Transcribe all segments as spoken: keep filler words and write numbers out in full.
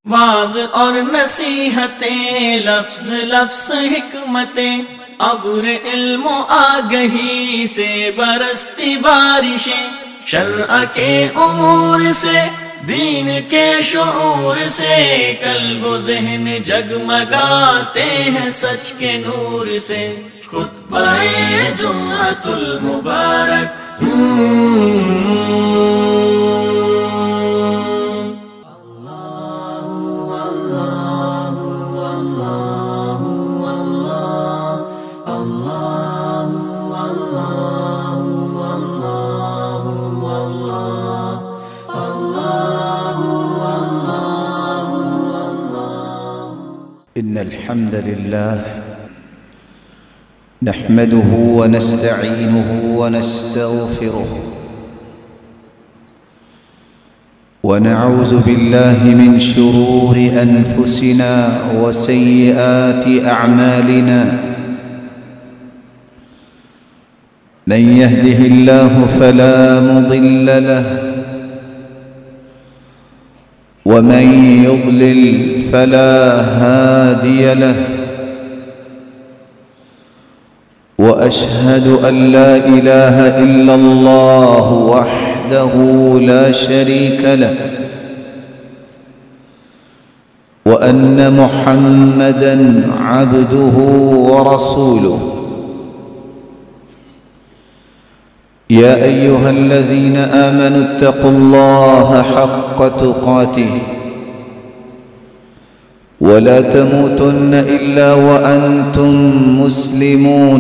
Was اور نصیحتیں، لفظ لفظ حکمتیں، ابر علم و آگہی سے برستی بارشیں، شرع کے امور سے، دین کے شعور سے، قلب و ذہن جگمگاتے ہیں سچ کے نور سے۔ خطبہ جمعۃ المبارک إن الحمد لله نحمده ونستعينه ونستغفره ونعوذ بالله من شرور أنفسنا وسيئات أعمالنا من يهده الله فلا مضل له ومن يضلل فلا هادي له وأشهد أن لا إله إلا الله وحده لا شريك له وأن محمدًا عبده ورسوله يا أيها الذين آمنوا اتقوا الله حق تقاته ولا تموتن إلا وأنتم مسلمون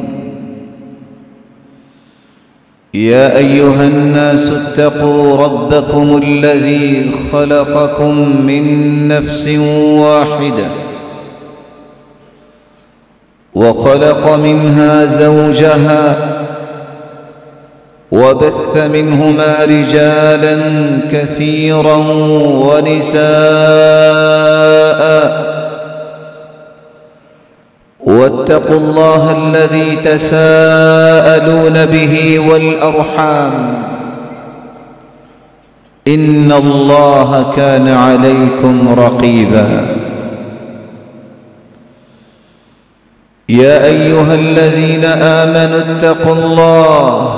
يا أيها الناس اتقوا ربكم الذي خلقكم من نفس واحدة وخلق منها زوجها وبث منهما رجالا كثيرا ونساء واتقوا الله الذي تساءلون به والأرحام إن الله كان عليكم رقيبا يا أيها الذين آمنوا اتقوا الله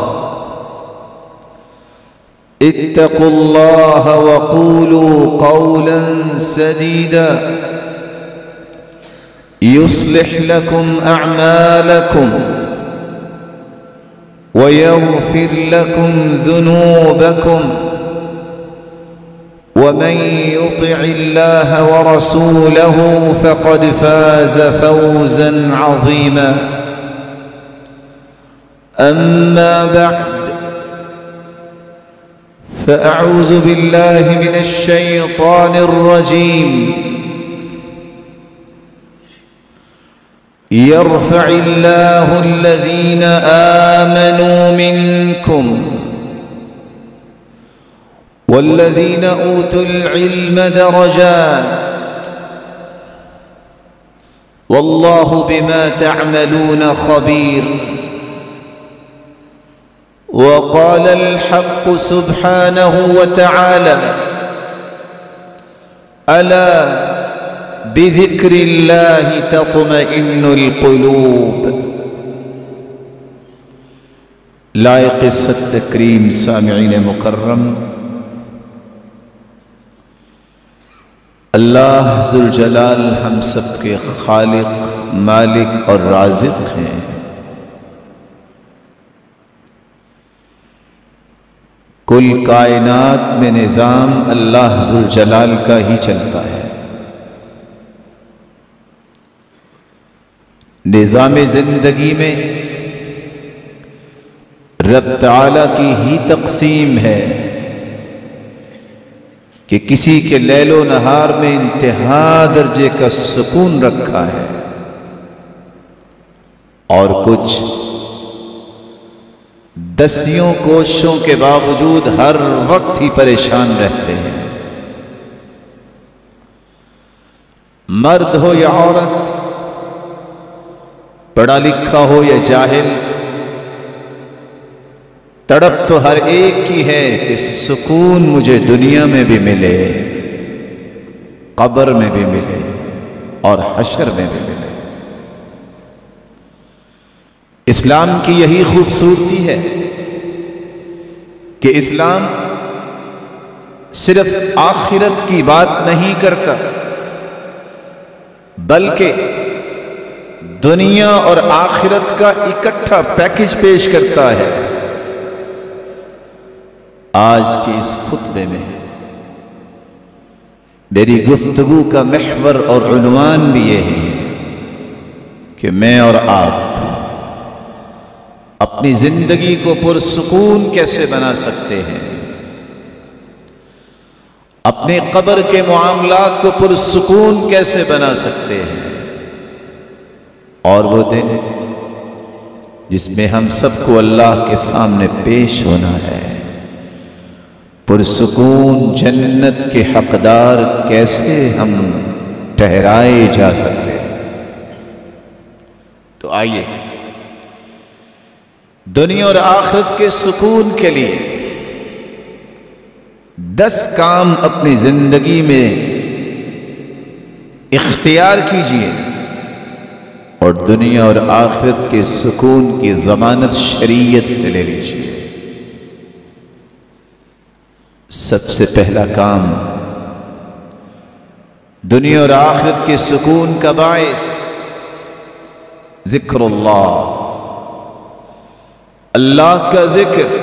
اتقوا الله وقولوا قولا سديدا يصلح لكم أعمالكم ويغفر لكم ذنوبكم ومن يطع الله ورسوله فقد فاز فوزا عظيما أما بعد فأعوذ بالله من الشيطان الرجيم يرفع الله الذين آمنوا منكم والذين أوتوا العلم درجات والله بما تعملون خبير وقال الحق سبحانه وتعالى ألا بذكر الله تطمئن القلوب لائق صد تکریم سامعین مکرم، اللہ ذوالجلال ہم سب کے خالق، مالک اور رازق ہیں۔ کل کائنات میں نظام اللہ ذوالجلال کا ہی چلتا ہے۔ نظام زندگی میں رب تعالیٰ کی ہی تقسیم ہے کہ کسی کے لیل و نہار میں انتہا درجے کا سکون رکھا ہے اور کچھ دسیوں کوششوں کے باوجود ہر وقت ہی پریشان رہتے ہیں۔ مرد ہو یا عورت، پڑھا لکھا ہو یا جاہل، تڑپ تو ہر ایک کی ہے کہ سکون مجھے دنیا میں بھی ملے، قبر میں بھی ملے اور حشر میں بھی ملے۔ اسلام کی یہی خوبصورتی ہے کہ اسلام صرف آخرت کی بات نہیں کرتا، بلکہ دنیا اور آخرت کا اکٹھا پیکج پیش کرتا ہے۔ آج کے اس خطبے میں میری گفتگو کا محور اور عنوان بھی یہ ہے کہ میں اور آپ اپنی زندگی کو پرسکون کیسے بنا سکتے ہیں، اپنے قبر کے معاملات کو پرسکون کیسے بنا سکتے ہیں، اور وہ دن جس میں ہم سب کو اللہ کے سامنے پیش ہونا ہے، پرسکون جنت کے حقدار کیسے ہم ٹھہرائے جا سکتے ہیں۔ تو آئیے دنیا اور آخرت کے سکون کے لیے دس کام اپنی زندگی میں اختیار کیجئے اور دنیا اور آخرت کے سکون کی ضمانت شریعت سے لے لیجئے۔ سب سے پہلا کام دنیا اور آخرت کے سکون کا باعث ذکر اللہ، اللہ کا ذکر،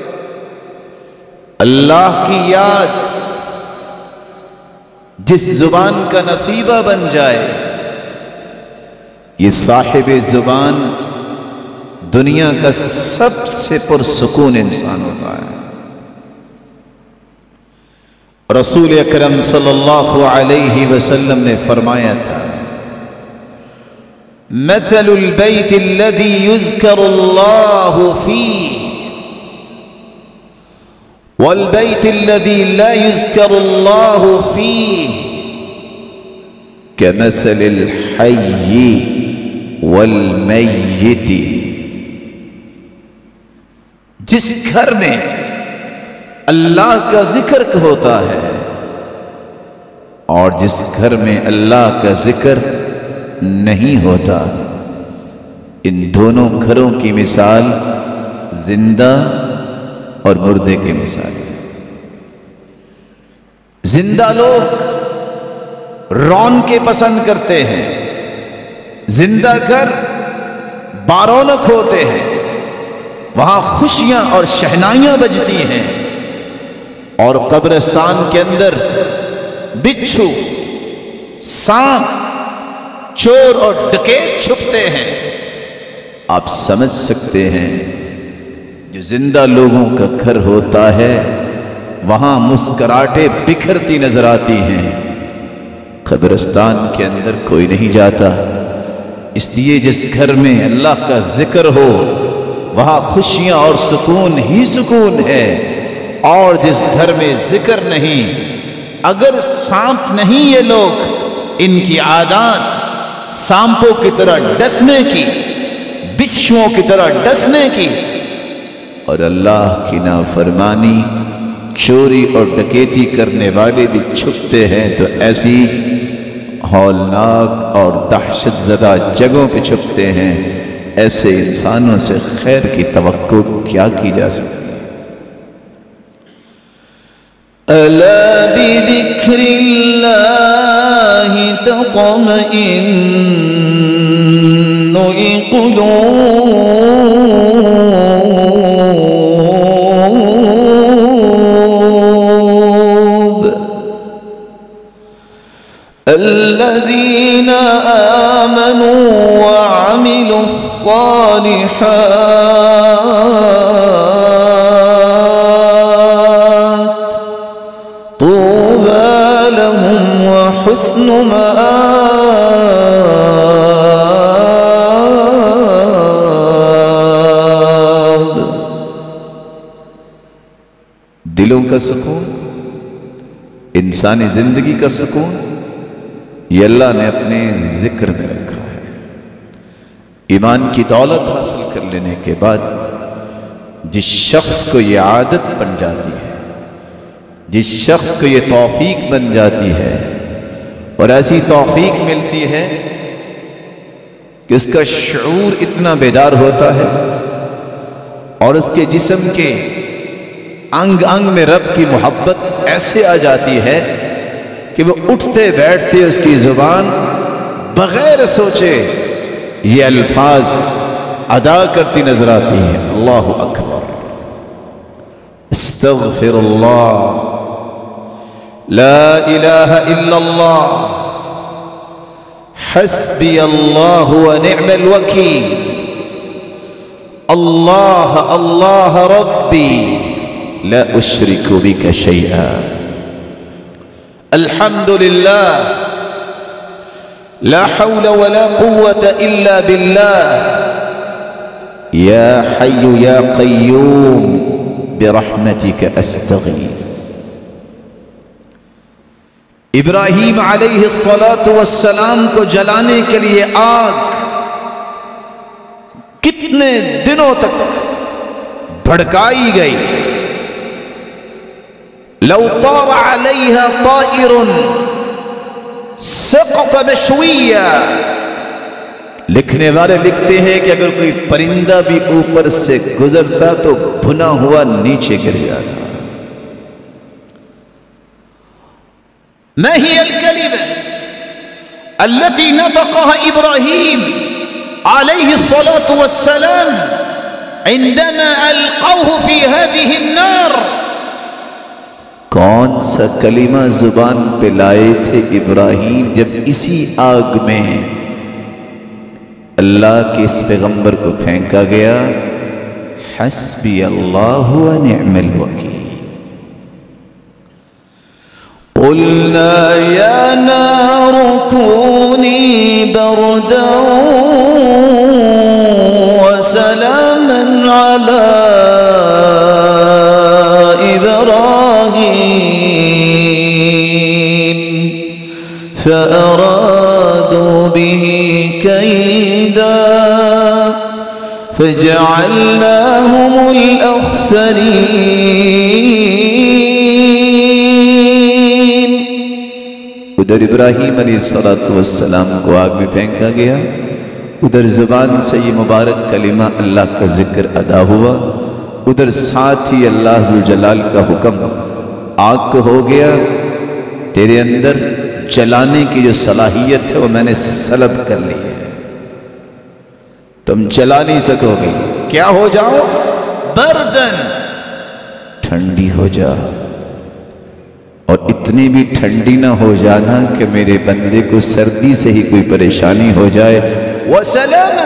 اللہ کی یاد جس زبان کا نصیبہ بن جائے، یہ صاحب زبان دنیا کا سب سے پرسکون انسان ہوتا ہے۔ رسول اکرم صلی اللہ علیہ وسلم نے فرمایا تھا، مثل البيت الذي يذكر الله فيه والبيت الذي لا يذكر الله فيه كمثل الحي والميت۔ جس گھر میں اللہ کا ذکر ہوتا ہے اور جس گھر میں اللہ کا ذکر نہیں ہوتا، ان دونوں گھروں کی مثال زندہ اور مردے کی مثال ہے۔ زندہ لوگ رونقیں پسند کرتے ہیں، زندہ گھر بارونق ہوتے ہیں، وہاں خوشیاں اور شہنائیاں بجتی ہیں، اور قبرستان کے اندر بچھو، سانپ، چور اور ڈکیت چھپتے ہیں۔ آپ سمجھ سکتے ہیں جو زندہ لوگوں کا گھر ہوتا ہے وہاں مسکراہٹیں بکھرتی نظر آتی ہیں، قبرستان کے اندر کوئی نہیں جاتا۔ اس لیے جس گھر میں اللہ کا ذکر ہو وہاں خوشیاں اور سکون ہی سکون ہے، اور جس گھر میں ذکر نہیں، اگر سانپ نہیں یہ لوگ، ان کی عادات سانپوں کی طرح ڈسنے کی، بچھوؤں کی طرح ڈسنے کی، اور اللہ کی نافرمانی، چوری اور ڈکیتی کرنے والے بھی چھپتے ہیں، تو ایسی ہولناک اور دہشت زدہ جگہوں پہ چھپتے ہیں۔ ایسے انسانوں سے خیر کی توقع کیا کی جا سکتی ہے؟ الا بذکر اللہ تطمئن القلوب الذین آمنوا وعملوا الصالحات طوبى لهم وحسن مآب۔ دلوں کا سکون، انسانی زندگی کا سکون، یہ اللہ نے اپنے ذکر میں رکھا ہے۔ ایمان کی دولت حاصل کر لینے کے بعد جس شخص کو یہ عادت بن جاتی ہے، جس شخص کو یہ توفیق بن جاتی ہے، اور ایسی توفیق ملتی ہے کہ اس کا شعور اتنا بیدار ہوتا ہے اور اس کے جسم کے انگ انگ میں رب کی محبت ایسے آ جاتی ہے کہ وہ اٹھتے بیٹھتے اس کی زبان بغیر سوچے یہ الفاظ ادا کرتی نظر آتی ہے. اللہ اکبر، استغفر اللہ، لا الہ الا اللہ، حسبی اللہ ونعم الوکیل، اللہ اللہ ربی لا اشرک بک شیئا، الحمد للہ لا حول ولا قوة الا باللہ، یا حی یا قیوم برحمتک استغیث. ابراہیم علیہ الصلاۃ والسلام کو جلانے کے لیے آگ کتنے دنوں تک بھڑکائی گئی. لو طار علیہا طائر سقط مشویا، لکھنے والے لکھتے ہیں کہ اگر کوئی پرندہ بھی اوپر سے گزرتا تو بھنا ہوا نیچے گر جاتا. ما هي الكلمة التي نطقها إبراهيم عليه الصلاة والسلام عندما ألقوه في هذه النار؟ کون سا کلمہ زبان پہ لائے تھے ابراہیم جب اسی آگ میں اللہ کے اس پیغمبر کو پھینکا گیا؟ حسبی اللہ ونعم الوکیل. قلنا یا نار کونی بردا وسلاما علی ابراہیم فأرادوا به کیدا فجعلناهم الأخسرین. ادھر ابراہیم علیہ السلام کو آگ میں پھینکا گیا، ادھر زبان سے یہ مبارک کلمہ اللہ کا ذکر ادا ہوا، ادھر ساتھ ہی اللہ ذوالجلال کا حکم آگ کو ہو گیا تیرے اندر جلانے کی جو صلاحیت ہے وہ میں نے سلب کر لی ہے، تم جلا نہیں سکو گے. کیا ہو جاؤ؟ بردن، ٹھنڈی ہو جا. اور اتنی بھی ٹھنڈی نہ ہو جانا کہ میرے بندے کو سردی سے ہی کوئی پریشانی ہو جائے. وسلام،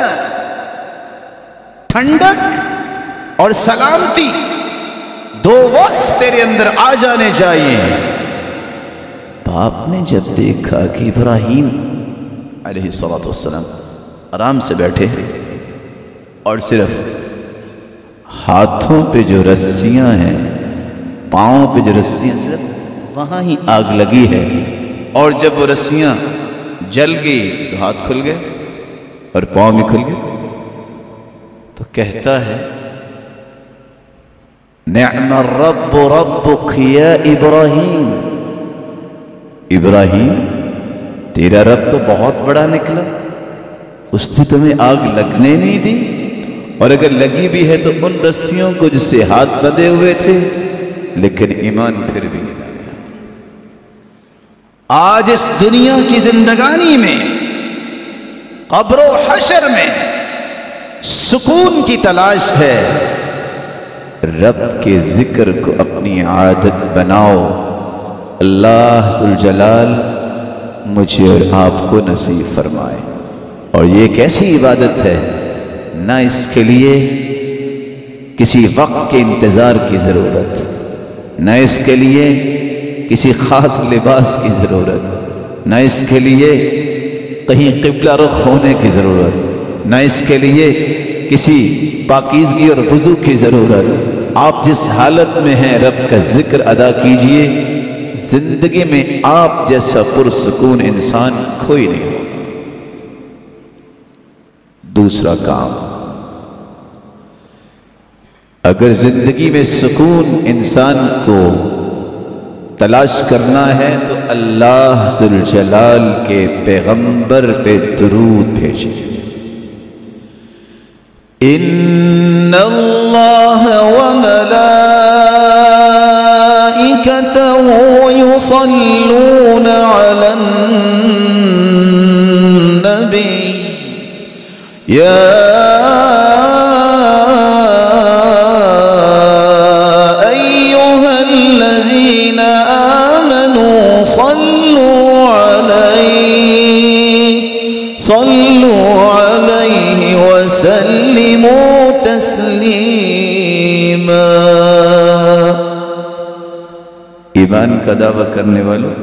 ٹھنڈک اور سلامتی دو وصف تیرے اندر آ جانے چاہیے. باپ نے جب دیکھا کہ ابراہیم علیہ السلام آرام سے بیٹھے اور صرف ہاتھوں پہ جو رسیاں ہیں، پاؤں پہ جو رسیاں، صرف وہاں ہی آگ لگی ہے، اور جب وہ رسیاں جل گئی تو ہاتھ کھل گئے اور پاؤں بھی کھل گئے، تو کہتا ہے نعم الرب ربک یا ابراہیم. ابراہیم تیرا رب تو بہت بڑا نکلا، اس نے تمہیں آگ لگنے نہیں دی، اور اگر لگی بھی ہے تو ان رسیوں کو جس سے ہاتھ بندھے ہوئے تھے، لیکن ایمان پھر بھی نہیں. آج اس دنیا کی زندگانی میں، قبر و حشر میں سکون کی تلاش ہے. رب کے ذکر کو اپنی عادت بناؤ. اللہ ذوالجلال مجھے اور آپ کو نصیب فرمائے. اور یہ ایک ایسی عبادت ہے نہ اس کے لیے کسی وقت کے انتظار کی ضرورت، نہ اس کے لیے کسی خاص لباس کی ضرورت، نہ اس کے لیے کہیں قبلہ رخ ہونے کی ضرورت، نہ اس کے لیے کسی پاکیزگی اور وضو کی ضرورت. آپ جس حالت میں ہیں رب کا ذکر ادا کیجئے. زندگی میں آپ جیسا پرسکون انسان کوئی نہیں ہو. دوسرا کام، اگر زندگی میں سکون انسان کو تلاش کرنا ہے تو اللہ ذوالجلال کے پیغمبر پہ درود بھیجیں۔ ان اللہ وملائکتہ یصلون علی النبی یا صلوا علیہ وسلموا تسلیما۔ ایمان کا دعویٰ کرنے والوں،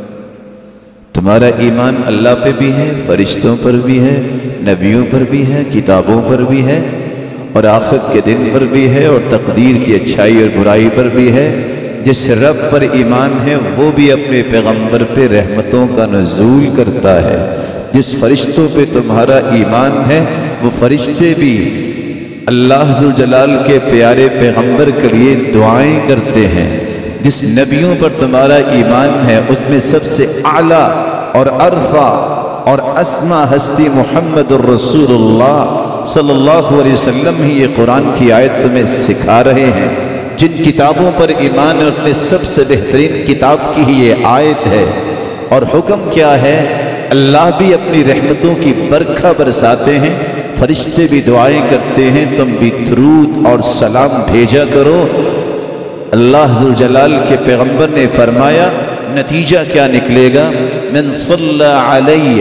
تمہارا ایمان اللہ پہ بھی ہے، فرشتوں پر بھی ہے، نبیوں پر بھی ہے، کتابوں پر بھی ہے، اور آخرت کے دن پر بھی ہے، اور تقدیر کی اچھائی اور برائی پر بھی ہے۔ جس رب پر ایمان ہے وہ بھی اپنے پیغمبر پہ رحمتوں کا نزول کرتا ہے۔ جس فرشتوں پہ تمہارا ایمان ہے وہ فرشتے بھی اللہ ذوالجلال کے پیارے پیغمبر کے لیے دعائیں کرتے ہیں۔ جس نبیوں پر تمہارا ایمان ہے اس میں سب سے اعلیٰ اور ارفع اور اسما ہستی محمد الرسول اللہ صلی اللہ علیہ وسلم ہی یہ قرآن کی آیت تمہیں سکھا رہے ہیں۔ جن کتابوں پر ایمان ہے اس میں سب سے بہترین کتاب کی ہی یہ آیت ہے، اور حکم کیا ہے؟ اللہ بھی اپنی رحمتوں کی برکھا برساتے ہیں، فرشتے بھی دعائیں کرتے ہیں، تم بھی درود اور سلام بھیجا کرو۔ اللہ ذوالجلال کے پیغمبر نے فرمایا نتیجہ کیا نکلے گا؟ من صلی علی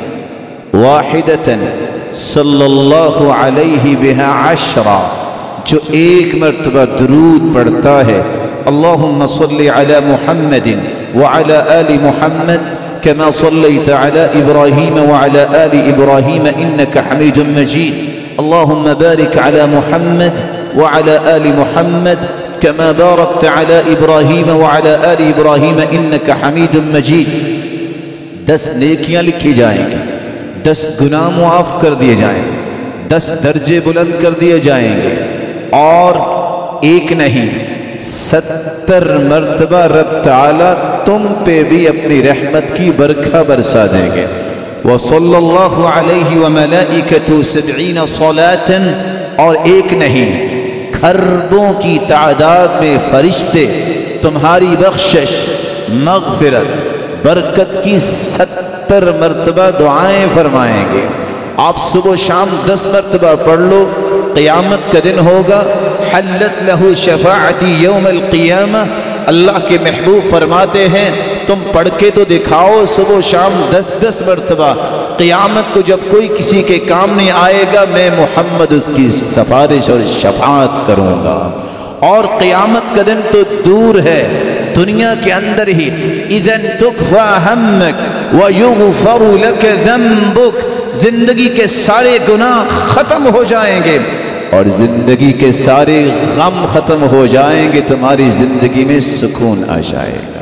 واحدۃ صلی اللہ علیہ بہا عشرہ، جو ایک مرتبہ درود پڑھتا ہے اللہم صلی علی محمد وعلی آل محمد كما صليت على إبراهيم وعلى آل إبراهيم إنك حميد مجيد اللهم بارك على محمد وعلى آل محمد كما باركت على إبراهيم وعلى آل إبراهيم إنك حميد مجيد۔ دس نیکیاں لکھی جائیں گی، دس گناہ معاف کر دیے جائیں گے، دس درجے بلند کر دیے جائیں گے، اور ایک نہیں ستر مرتبہ رب تعالیٰ تم پہ بھی اپنی رحمت کی برکھا برسا دیں گے۔ وصلی اللہ علیہ وملائکۃ سبعین صلاۃ، اور ایک نہیں کھربوں کی تعداد میں فرشتے تمہاری بخشش، مغفرت، برکت کی ستر مرتبہ دعائیں فرمائیں گے۔ آپ صبح و شام دس مرتبہ پڑھ لو، قیامت کا دن ہوگا حلت لہ شفاعتی یوم القیامہ، اللہ کے محبوب فرماتے ہیں تم پڑھ کے تو دکھاؤ صبح و شام دس دس مرتبہ، قیامت کو جب کوئی کسی کے کام نہیں آئے گا میں محمد اس کی سفارش اور شفاعت کروں گا۔ اور قیامت کا دن تو دور ہے، دنیا کے اندر ہی اذن تکفی ہمک ویغفر لک ذنبک، زندگی کے سارے گناہ ختم ہو جائیں گے اور زندگی کے سارے غم ختم ہو جائیں گے، تمہاری زندگی میں سکون آ جائے گا۔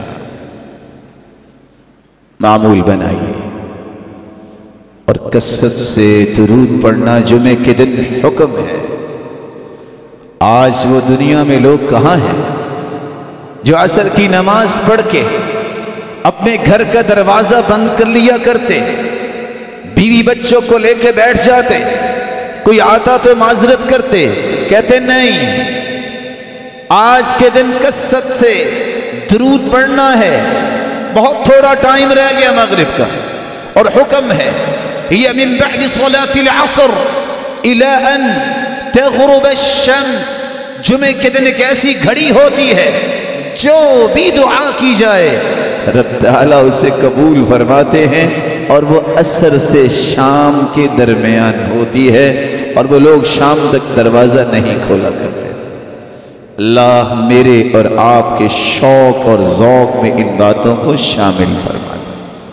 معمول بنائیے اور کثرت سے درود پڑھنا جمعے کے دن حکم ہے۔ آج وہ دنیا میں لوگ کہاں ہیں جو عصر کی نماز پڑھ کے اپنے گھر کا دروازہ بند کر لیا کرتے، بیوی بچوں کو لے کے بیٹھ جاتے، کوئی آتا تو معذرت کرتے، کہتے نہیں آج کے دن کثرت سے درود پڑھنا ہے، بہت تھوڑا ٹائم رہ گیا مغرب کا، اور حکم ہے یہ من بعد صلاة العصر الى ان تغرب الشمس، جمعے کے دن ایک ایسی گھڑی ہوتی ہے جو بھی دعا کی جائے رب تعالیٰ اسے قبول فرماتے ہیں، اور وہ عصر سے شام کے درمیان ہوتی ہے، اور وہ لوگ شام تک دروازہ نہیں کھولا کرتے تھے۔ اللہ میرے اور آپ کے شوق اور ذوق میں ان باتوں کو شامل فرما دے۔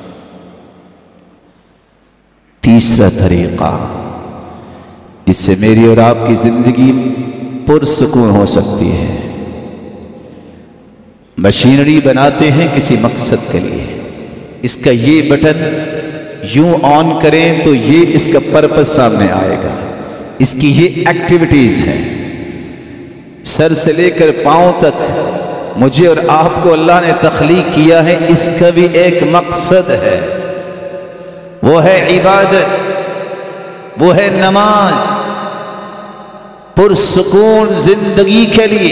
تیسرا طریقہ جس سے میری اور آپ کی زندگی پرسکون ہو سکتی ہے، مشینری بناتے ہیں کسی مقصد کے لیے، اس کا یہ بٹن یوں آن کریں تو یہ اس کا پرپس سامنے آئے گا، اس کی یہ ایکٹیویٹیز ہیں، سر سے لے کر پاؤں تک مجھے اور آپ کو اللہ نے تخلیق کیا ہے، اس کا بھی ایک مقصد ہے، وہ ہے عبادت، وہ ہے نماز، پرسکون زندگی کے لیے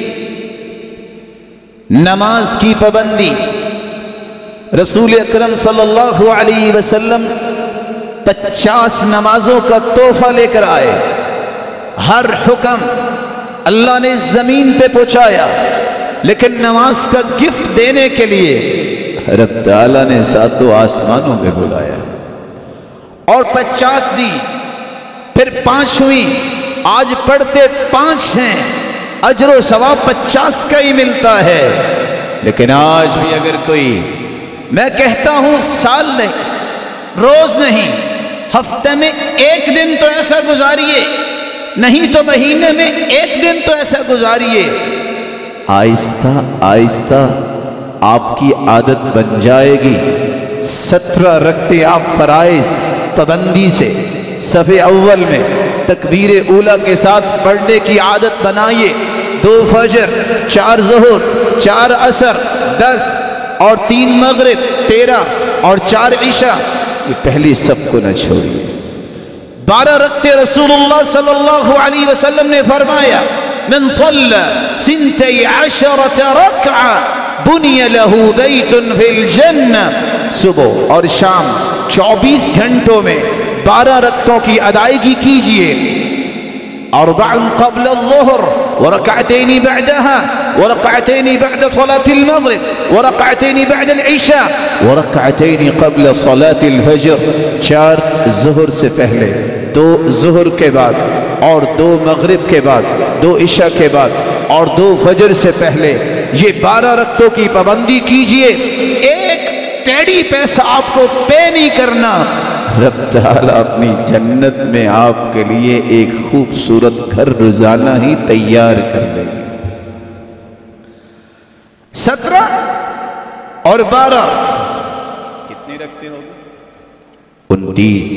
نماز کی پابندی۔ رسول اکرم صلی اللہ علیہ وسلم پچاس نمازوں کا تحفہ لے کر آئے، ہر حکم اللہ نے زمین پہ پہنچایا، لیکن نماز کا گفٹ دینے کے لیے رب تعالیٰ نے ساتوں آسمانوں پہ بلایا اور پچاس دی، پھر پانچ ہوئی، آج پڑھتے پانچ ہیں، اجر و ثواب پچاس کا ہی ملتا ہے۔ لیکن آج بھی اگر کوئی، میں کہتا ہوں سال نہیں، روز نہیں، ہفتے میں ایک دن تو ایسا گزاریے، نہیں تو مہینے میں ایک دن تو ایسا گزاریے، آہستہ آہستہ آپ کی عادت بن جائے گی۔ سترہ رکعتیں آپ فرائض پابندی سے صف اول میں تکبیر اولیٰ کے ساتھ پڑھنے کی عادت بنائیے، دو فجر، چار ظہر، چار عصر، دس اور تین مغرب، تیرہ اور چار عشاء، یہ پہلی سب کو نہ چھوڑیے۔ بارہ رکعتیں رسول اللہ صلی اللہ علیہ وسلم نے فرمایا، من صلی سنتی عشرۃ رکعہ بنی لہ بیت فی الجنہ، صبح اور شام چوبیس گھنٹوں میں بارہ رکعتوں کی ادائیگی کیجئے۔ اربع قبل الظہر ورکعتین بعدها ورکعتین بعد صلاة المغرب ورکعتین بعد العشاء ورکعتین قبل صلاة الفجر، چار ظہر سے پہلے، دو ظہر کے بعد اور دو مغرب کے بعد، دو عشاء کے بعد اور دو فجر سے پہلے، یہ بارہ رکعتوں کی پابندی کیجئے۔ ایک ٹیڑی پیسہ آپ کو پے نہیں کرنا، رب تعالیٰ اپنی جنت میں آپ کے لیے ایک خوبصورت گھر روزانہ ہی تیار کر دے گی۔ سترہ اور بارہ کتنے رکھتے ہو گے؟ انتیس۔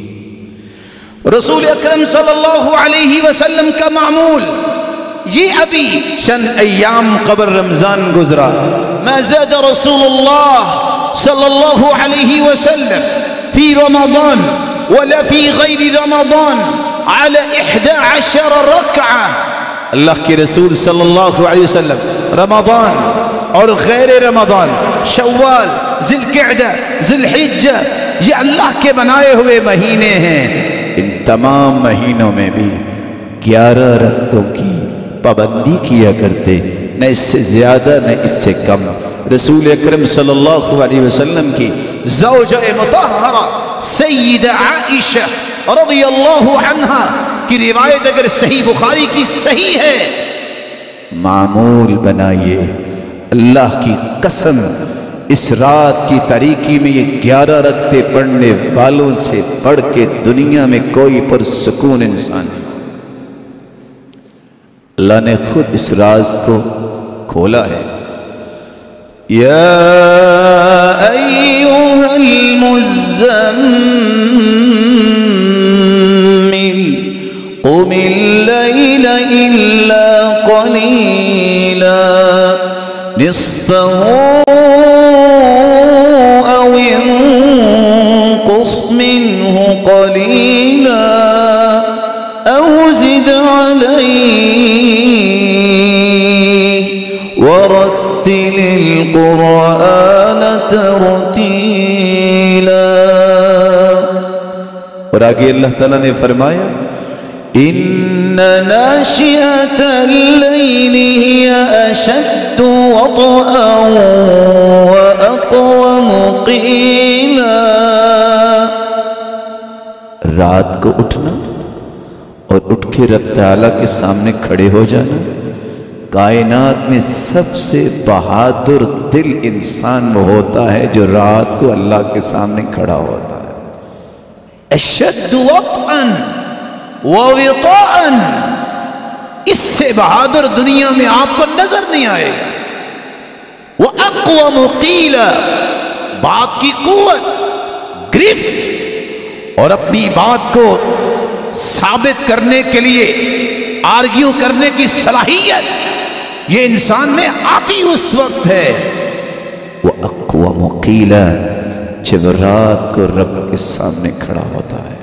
رسول اکرم صلی اللہ علیہ وسلم کا معمول یہ ابھی چند ایام قبل رمضان گزرا، ما زاد رسول اللہ صلی اللہ علیہ وسلم فی رمضان ولا فی غیر رمضان على احدى عشر رکعہ، اللہ کے رسول صلی اللہ علیہ وسلم رمضان اور غیر رمضان، شوال، ذی القعدہ، ذی الحجہ، یہ اللہ کے بنائے ہوئے مہینے ہیں، ان تمام مہینوں میں بھی گیارہ رکعتوں کی پابندی کیا کرتے، نہ اس سے زیادہ نہ اس سے کم۔ رسول اکرم صلی اللہ علیہ وسلم کی زوجہ مطہرہ سیدہ عائشہ رضی اللہ عنہا کی روایت اگر صحیح بخاری کی صحیح ہے، معمول بنائیے، اللہ کی قسم اس رات کی تاریکی میں یہ گیارہ رکعتیں پڑھنے والوں سے پڑھ کے دنیا میں کوئی پرسکون انسان نہیں۔ اللہ نے خود اس راز کو کھولا ہے۔ یا ایہا المزمل قم اللیل الا قلیلا نصفہ او انقص منہ قلیلا او زد علیہ ورتل القرآن ترتیلا۔ اور آگے اللہ تعالیٰ نے فرمایا، ان ناشئة الليل هي اشد وطئا واقوم قیلا۔ رات کو اٹھنا اور اٹھ کے رب تعالیٰ کے سامنے کھڑے ہو جانا، کائنات میں سب سے بہادر دل انسان وہ ہوتا ہے جو رات کو اللہ کے سامنے کھڑا ہوتا ہے۔ اشد وطئا ووطاء، اس سے بہادر دنیا میں آپ کو نظر نہیں آئے گا۔ وَأَقْوَمُ قِيلَ، بات کی قوت، گرفت اور اپنی بات کو ثابت کرنے کے لیے آرگیو کرنے کی صلاحیت، یہ انسان میں آتی اس وقت ہے وہ اقوام قیلا جب رات کو رب کے سامنے کھڑا ہوتا ہے.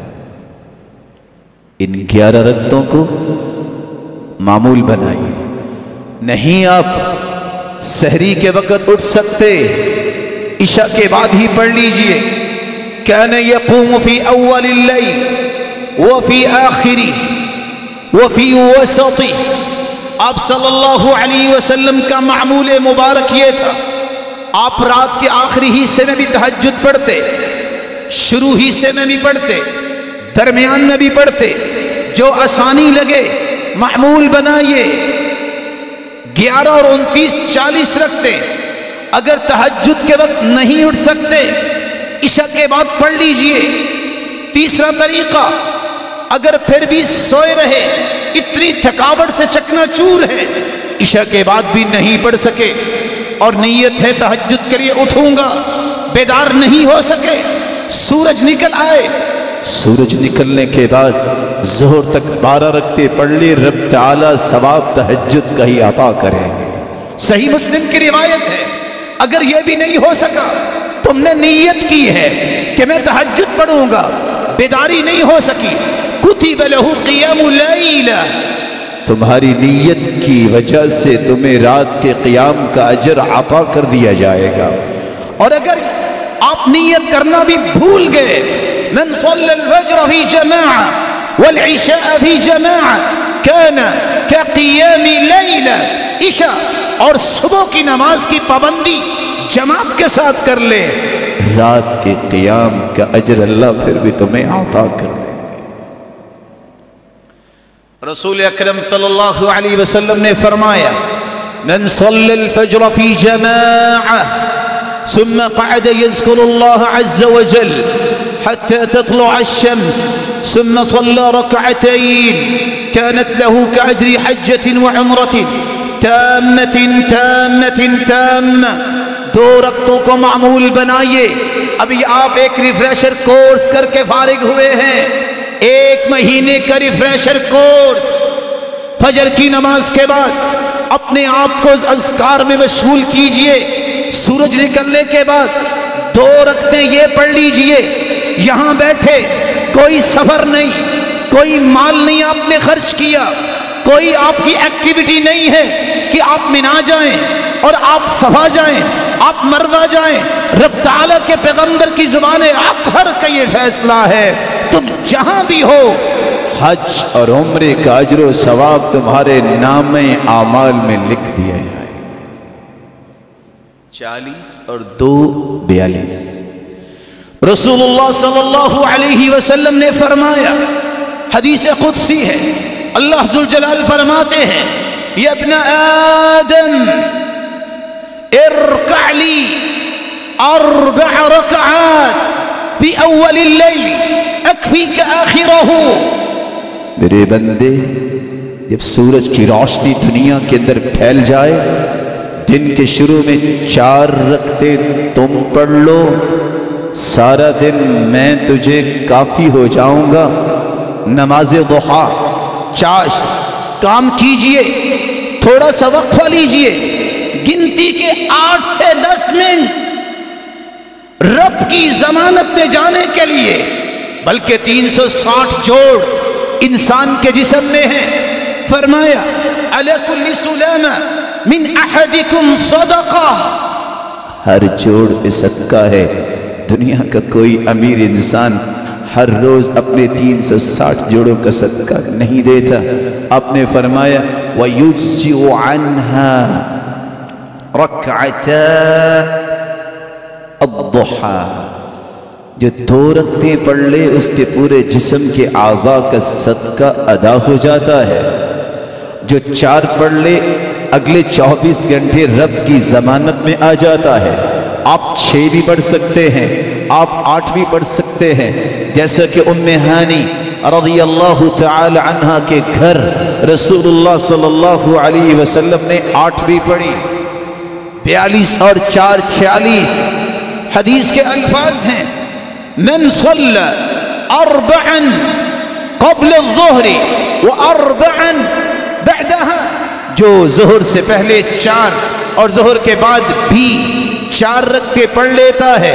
ان گیارہ رکعتوں کو معمول بنائیے. نہیں آپ سحری کے وقت اٹھ سکتے، عشاء کے بعد ہی پڑھ لیجئے. کان یقوم فی اول اللیل وفی آخری وفی وسطی. آپ صلی اللہ علیہ وسلم کا معمول مبارک یہ تھا، آپ رات کے آخری حصے میں بھی تہجد پڑھتے، شروع حصے میں بھی پڑھتے، درمیان میں بھی پڑھتے، جو آسانی لگے معمول بنائیے. گیارہ اور انتیس چالیس رکھتے. اگر تہجد کے وقت نہیں اٹھ سکتے عشاء کے بعد پڑھ لیجئے. تیسرا طریقہ، اگر پھر بھی سوئے رہے، اتنی تھکاوٹ سے چکنا چور ہے، عشاء کے بعد بھی نہیں پڑھ سکے اور نیت ہے تہجد کے لیے اٹھوں گا، بیدار نہیں ہو سکے، سورج نکل آئے، سورج نکلنے کے بعد ظہر تک بارہ رکعتیں پڑھ لی، رب تعالی ثواب تہجد کا ہی عطا کریں گے. صحیح مسلم کی روایت ہے. اگر یہ بھی نہیں ہو سکا، تم نے نیت کی ہے کہ میں تہجد پڑھوں گا، بیداری نہیں ہو سکی، کتب لہ قیام اللیل، تمہاری نیت کی وجہ سے تمہیں رات کے قیام کا اجر عطا کر دیا جائے گا. اور اگر آپ نیت کرنا بھی بھول گئے، من صلی الفجر فی جماعہ والعشاء فی جماعہ کان کقیام لیل. عشاء اور صبح کی نماز کی پابندی جماعت کے ساتھ کر لے، رات کے قیام کا اجر اللہ پھر بھی تمہیں عطا کر دے. رسول اکرم صلی اللہ علیہ وسلم نے فرمایا، من صلی الفجر فی جماعہ ثم قعد يذكر الله عز وجل حتى تطلع الشمس ثم صلى ركعتين كانت له كأجر حجة وعمرة تامة تامة تامة. دو رکعتوں کو معمول بنائیے. ابھی آپ ایک ریفریشر کورس کر کے فارغ ہوئے ہیں، ایک مہینے کا ریفریشر کورس. فجر کی نماز کے بعد اپنے آپ کو اذکار میں مشغول کیجئے. سورج نکلنے کے بعد دو رکعتیں یہ پڑھ لیجئے. یہاں بیٹھے، کوئی سفر نہیں، کوئی مال نہیں آپ نے خرچ کیا، کوئی آپ کی ایکٹیویٹی نہیں ہے کہ آپ منا جائیں اور آپ صفا جائیں، آپ مروہ جائیں. رب تعالیٰ کے پیغمبر کی زبان اطہر کا یہ فیصلہ ہے، تم جہاں بھی ہو حج اور عمرے کا اجر و ثواب تمہارے نام اعمال میں لکھ دیا جائے. چالیس اور دو بیالیس. رسول اللہ صلی اللہ علیہ وسلم نے فرمایا، حدیث قدسی ہے، اللہ ذوالجلال فرماتے ہیں، یا ابن آدم ارکع لی اربع رکعات فی اول اللیل اکفیک آخرہ. میرے بندے، جب سورج کی روشنی دنیا کے اندر پھیل جائے، دن کے شروع میں چار رکعتیں تم پڑھ لو، سارا دن میں تجھے کافی ہو جاؤں گا. نماز ضحیٰ، چاشت، کام کیجئے، تھوڑا سا وقفہ لیجئے، گنتی کے آٹھ سے دس منٹ رب کی ضمانت میں جانے کے لیے، بلکہ تین سو ساٹھ جوڑ انسان کے جسم میں ہیں. فرمایا، علی کل سلامہ من احدکم صدقہ، ہر جوڑ پہ صدقہ ہے. دنیا کا کوئی امیر انسان ہر روز اپنے تین سو ساٹھ جوڑوں کا صدقہ نہیں دیتا. آپ نے فرمایا، وَيُجْزِئُ عَنْهَا رَكْعَتَا الضُّحَى. جو دو رکعتیں پڑھ لے اس کے پورے جسم کے اعضاء کا صدقہ ادا ہو جاتا ہے. جو چار پڑھ لے اگلے چوبیس گھنٹے رب کی ضمانت میں آ جاتا ہے. آپ چھ بھی پڑھ سکتے ہیں، آپ آٹھ بھی پڑھ سکتے ہیں، جیسا کہ ام ہانی رضی اللہ تعالی عنہ کے گھر رسول اللہ صلی اللہ علیہ وسلم نے آٹھ بھی پڑھی. بیالیس اور چار چھیالیس. حدیث کے الفاظ ہیں، من صلی اربعا قبل الظہر و اربعا بعدها. جو ظہر سے پہلے چار اور ظہر کے بعد بھی چار رکعتیں پڑھ لیتا ہے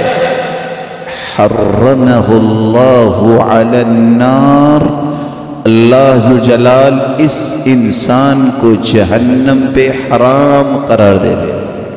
حرمہ اللہ علی النار، اللہ ذو جلال اس انسان کو جہنم پہ حرام قرار دے دیتے۔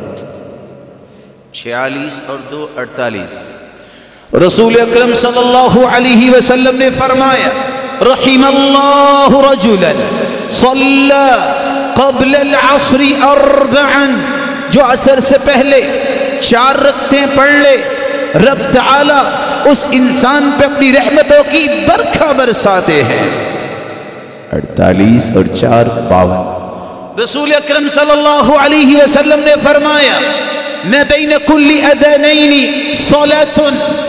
چھیالیس اور دو اڑتالیس، رسول اکرم صلی اللہ علیہ وسلم نے فرمایا رحم اللہ رجلا صلی قبل العصر اربعا، جو عصر سے پہلے چار رکعتیں پڑھ لے، رب تعالی اس انسان پہ اپنی رحمتوں کی برکھا برساتے ہیں۔ اڑتالیس اور چار باون، رسول اکرم صلی اللہ علیہ وسلم نے فرمایا میں بین کل اذانین صلاۃ،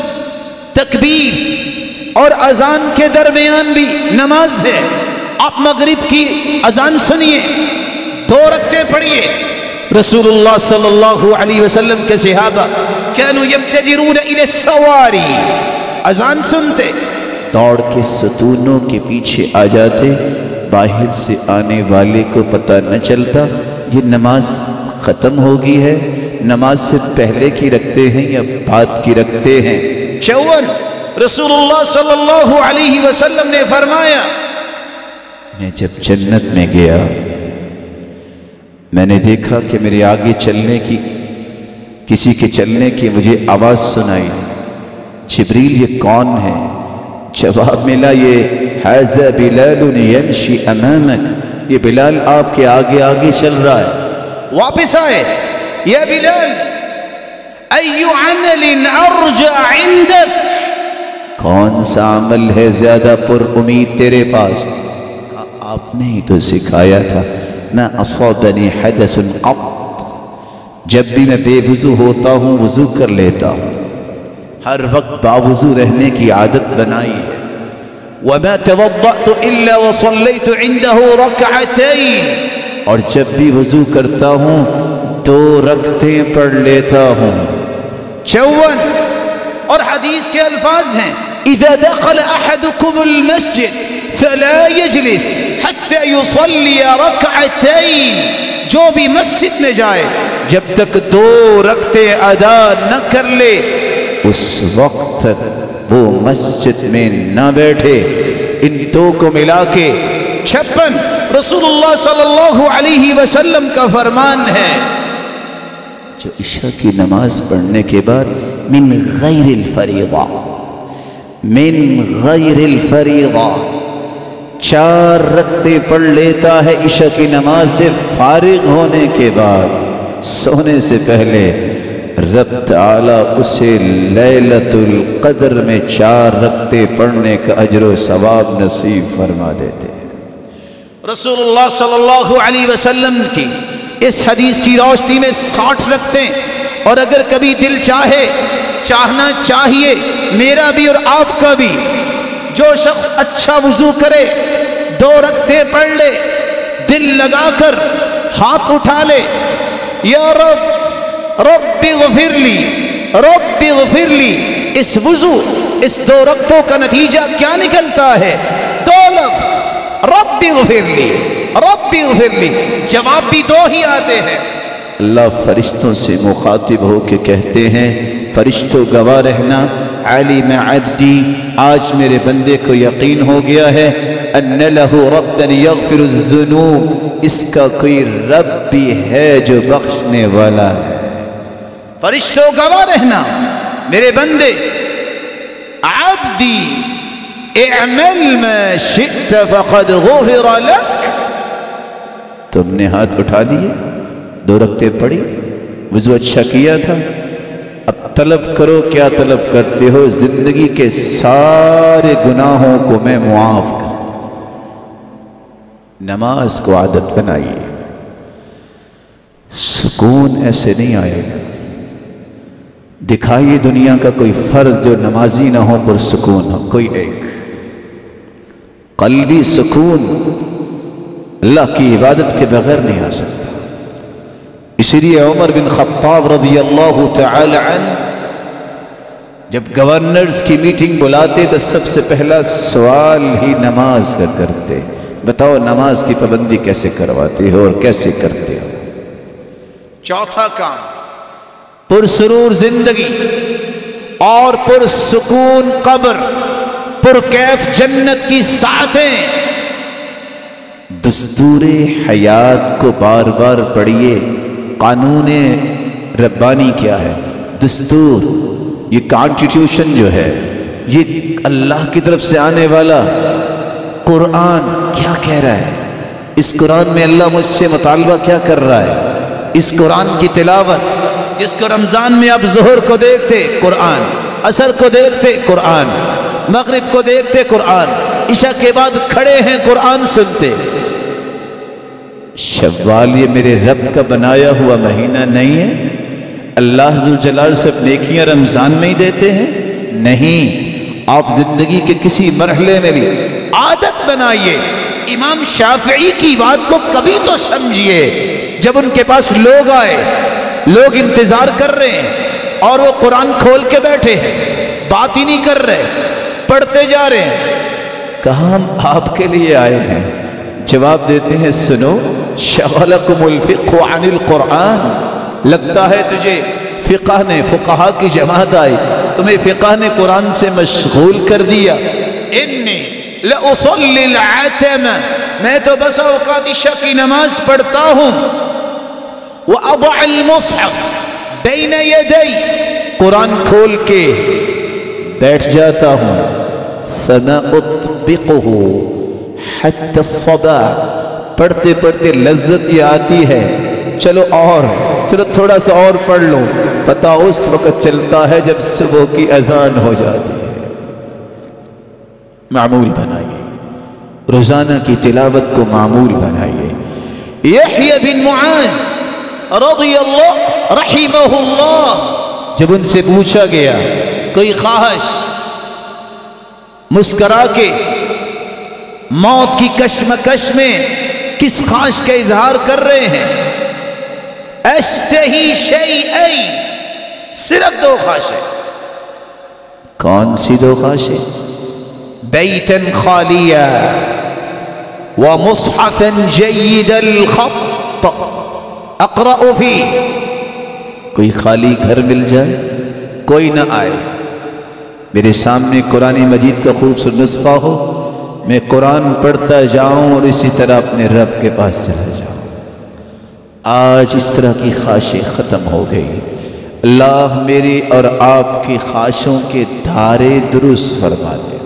تکبیر اور اذان کے درمیان بھی نماز ہے۔ آپ مغرب کی اذان سنیے، دو رکعتیں پڑھیے۔ رسول اللہ صلی اللہ علیہ وسلم کے صحابہ كانوا يبتدرون الى السواری، اذان سنتے دوڑ کے ستونوں کے پیچھے آ جاتے، باہر سے آنے والے کو پتہ نہ چلتا یہ نماز ختم ہوگی ہے، نماز سے پہلے کی رکھتے ہیں یا بعد کی رکھتے ہیں۔ چون، رسول اللہ صلی اللہ علیہ وسلم نے فرمایا میں جب جنت میں گیا میں نے دیکھا کہ میرے آگے چلنے کی کسی کے چلنے کی مجھے آواز سنائی، جبریل یہ کون ہے؟ جواب ملا یہ ھذا بلال یمشی امامک، یہ بلال آپ کے آگے آگے چل رہا ہے۔ واپس آئے، یا بلال ای عمل ارجع عندک، کون سا عمل ہے زیادہ پر امید تیرے پاس؟ آپ نے ہی تو سکھایا تھا ما اصابنی حدث قط، جب بھی میں بے وضو ہوتا ہوں وضو کر لیتا ہوں، ہر وقت باوضو رہنے کی عادت بنائی ہے۔ وما توضأت الا وصليت عنده ركعتين، اور جب بھی وضو کرتا ہوں دو رکعتیں پڑھ لیتا ہوں۔ چون، اور حدیث کے الفاظ ہیں اذا دخل احدكم المسجد فلا يجلس حتى يصلي ركعتين، جو بھی مسجد میں جائے جب تک دو رکعتیں ادا نہ کر لے اس وقت تک وہ مسجد میں نہ بیٹھے۔ ان دو کو ملا کے چھپن رسول اللہ صلی اللہ علیہ وسلم کا فرمان ہے جو عشاء کی نماز پڑھنے کے بعد من غیر الفریضہ، من غیر الفریضہ چار رکعتیں پڑھ لیتا ہے عشاء کی نماز سے فارغ ہونے کے بعد، سونے سے پہلے رب تعالیٰ اسے لیلۃ القدر میں چار رکعتیں پڑھنے کا اجر و ثواب نصیب فرما دیتے ہیں۔ رسول اللہ صلی اللہ علیہ وسلم کی اس حدیث کی روشنی میں ساٹھ رکعتیں، اور اگر کبھی دل چاہے، چاہنا چاہیے میرا بھی اور آپ کا بھی، جو شخص اچھا وضو کرے دو رکعتیں پڑھ لے، دل لگا کر ہاتھ اٹھا لے، یا رب رب اغفر لی رب اغفر لی، اس وضو اس دو رکعتوں کا نتیجہ کیا نکلتا ہے؟ دو لفظ رب اغفر لی رب اغفر لی، جواب بھی دو ہی آتے ہیں۔ اللہ فرشتوں سے مخاطب ہو کے کہتے ہیں فرشتوں گواہ رہنا علم عبدی، آج میرے بندے کو یقین ہو گیا ہے ان لہ ربا یغفر الذنوب، اس کا کوئی رب بھی ہے جو بخشنے والا ہے۔ فرشتوں گواہ رہنا میرے بندے عبدی اعمل ما شئت فقد غفر لک، تم نے ہاتھ اٹھا دیے، دو رکعتیں پڑھی، وضو اچھا کیا تھا، اب طلب کرو کیا طلب کرتے ہو؟ زندگی کے سارے گناہوں کو میں معاف کر۔ نماز کو عادت بنائیے، سکون ایسے نہیں آئے گا۔ دکھائیے دنیا کا کوئی فرد جو نمازی نہ ہو پر سکون ہو، کوئی ایک قلبی سکون اللہ کی عبادت کے بغیر نہیں آ سکتا۔ اسی لیے عمر بن خطاب رضی اللہ تعالی عنہ جب گورنرز کی میٹنگ بلاتے تو سب سے پہلا سوال ہی نماز کا کرتے، بتاؤ نماز کی پابندی کیسے کرواتے ہو اور کیسے کرتے ہو؟ چوتھا کام، پرسرور زندگی اور پرسکون قبر، پرکیف جنت کی ساتیں۔ دستور حیات کو بار بار پڑھیے۔ قانون ربانی کیا ہے؟ دستور، یہ کانسٹیٹیوشن جو ہے، یہ اللہ کی طرف سے آنے والا قرآن کیا کہہ رہا ہے؟ اس قرآن میں اللہ مجھ سے مطالبہ کیا کر رہا ہے؟ اس قرآن کی تلاوت، جس کو رمضان میں آپ ظہر کو دیکھتے قرآن، عصر کو دیکھتے قرآن، مغرب کو دیکھتے قرآن، عشاء کے بعد کھڑے ہیں قرآن سنتے۔ شوال یہ میرے رب کا بنایا ہوا مہینہ نہیں ہے؟ اللہ ذوالجلال سب نیکیاں رمضان میں ہی دیتے ہیں؟ نہیں، آپ زندگی کے کسی مرحلے میں بھی عادت بنائیے۔ امام شافعی کی بات کو کبھی تو سمجھیے، جب ان کے پاس لوگ آئے، لوگ انتظار کر رہے ہیں اور وہ قرآن کھول کے بیٹھے ہیں، بات ہی نہیں کر رہے، پڑھتے جا رہے ہیں۔ کہاں ہم آپ کے لیے آئے ہیں؟ جواب دیتے ہیں سنو، شغلکم الفقہ عن القرآن، لگتا ہے تجھے فقہ نے، فقہا کی جماعت آئی، تمہیں فقہ نے قرآن سے مشغول کر دیا۔ انی لأصلی العتم، میں تو بس اوقات عشاء کی نماز پڑھتا ہوں، وأضع المصحف بین یدی، قرآن کھول کے بیٹھ جاتا ہوں، فما اطبقه حتی الصباح، پڑھتے پڑھتے لذت یہ آتی ہے، چلو اور چلو تھوڑا سا اور پڑھ لو، پتہ اس وقت چلتا ہے جب صبح کی اذان ہو جاتی ہے۔ معمول بنائیے، روزانہ کی تلاوت کو معمول بنائیے۔ یحییٰ بن معاذ رضی اللہ رحمہ اللہ، جب ان سے پوچھا گیا کوئی خواہش، مسکرا کے موت کی کشمکش میں کس خواہش کا اظہار کر رہے ہیں؟ اشتہی شیئین، صرف دو خواہشیں۔ کون سی دو خواہشیں؟ بیتن خالیہ ومصحفا جید الخط اقرأ فی، کوئی خالی گھر مل جائے، کوئی نہ آئے، میرے سامنے قرآن مجید کا خوبصورت نسخہ ہو، میں قرآن پڑھتا جاؤں اور اسی طرح اپنے رب کے پاس چلا جاؤں۔ آج اس طرح کی خواہشیں ختم ہو گئی۔ اللہ میری اور آپ کی خواہشوں کے دھارے درست فرما دے۔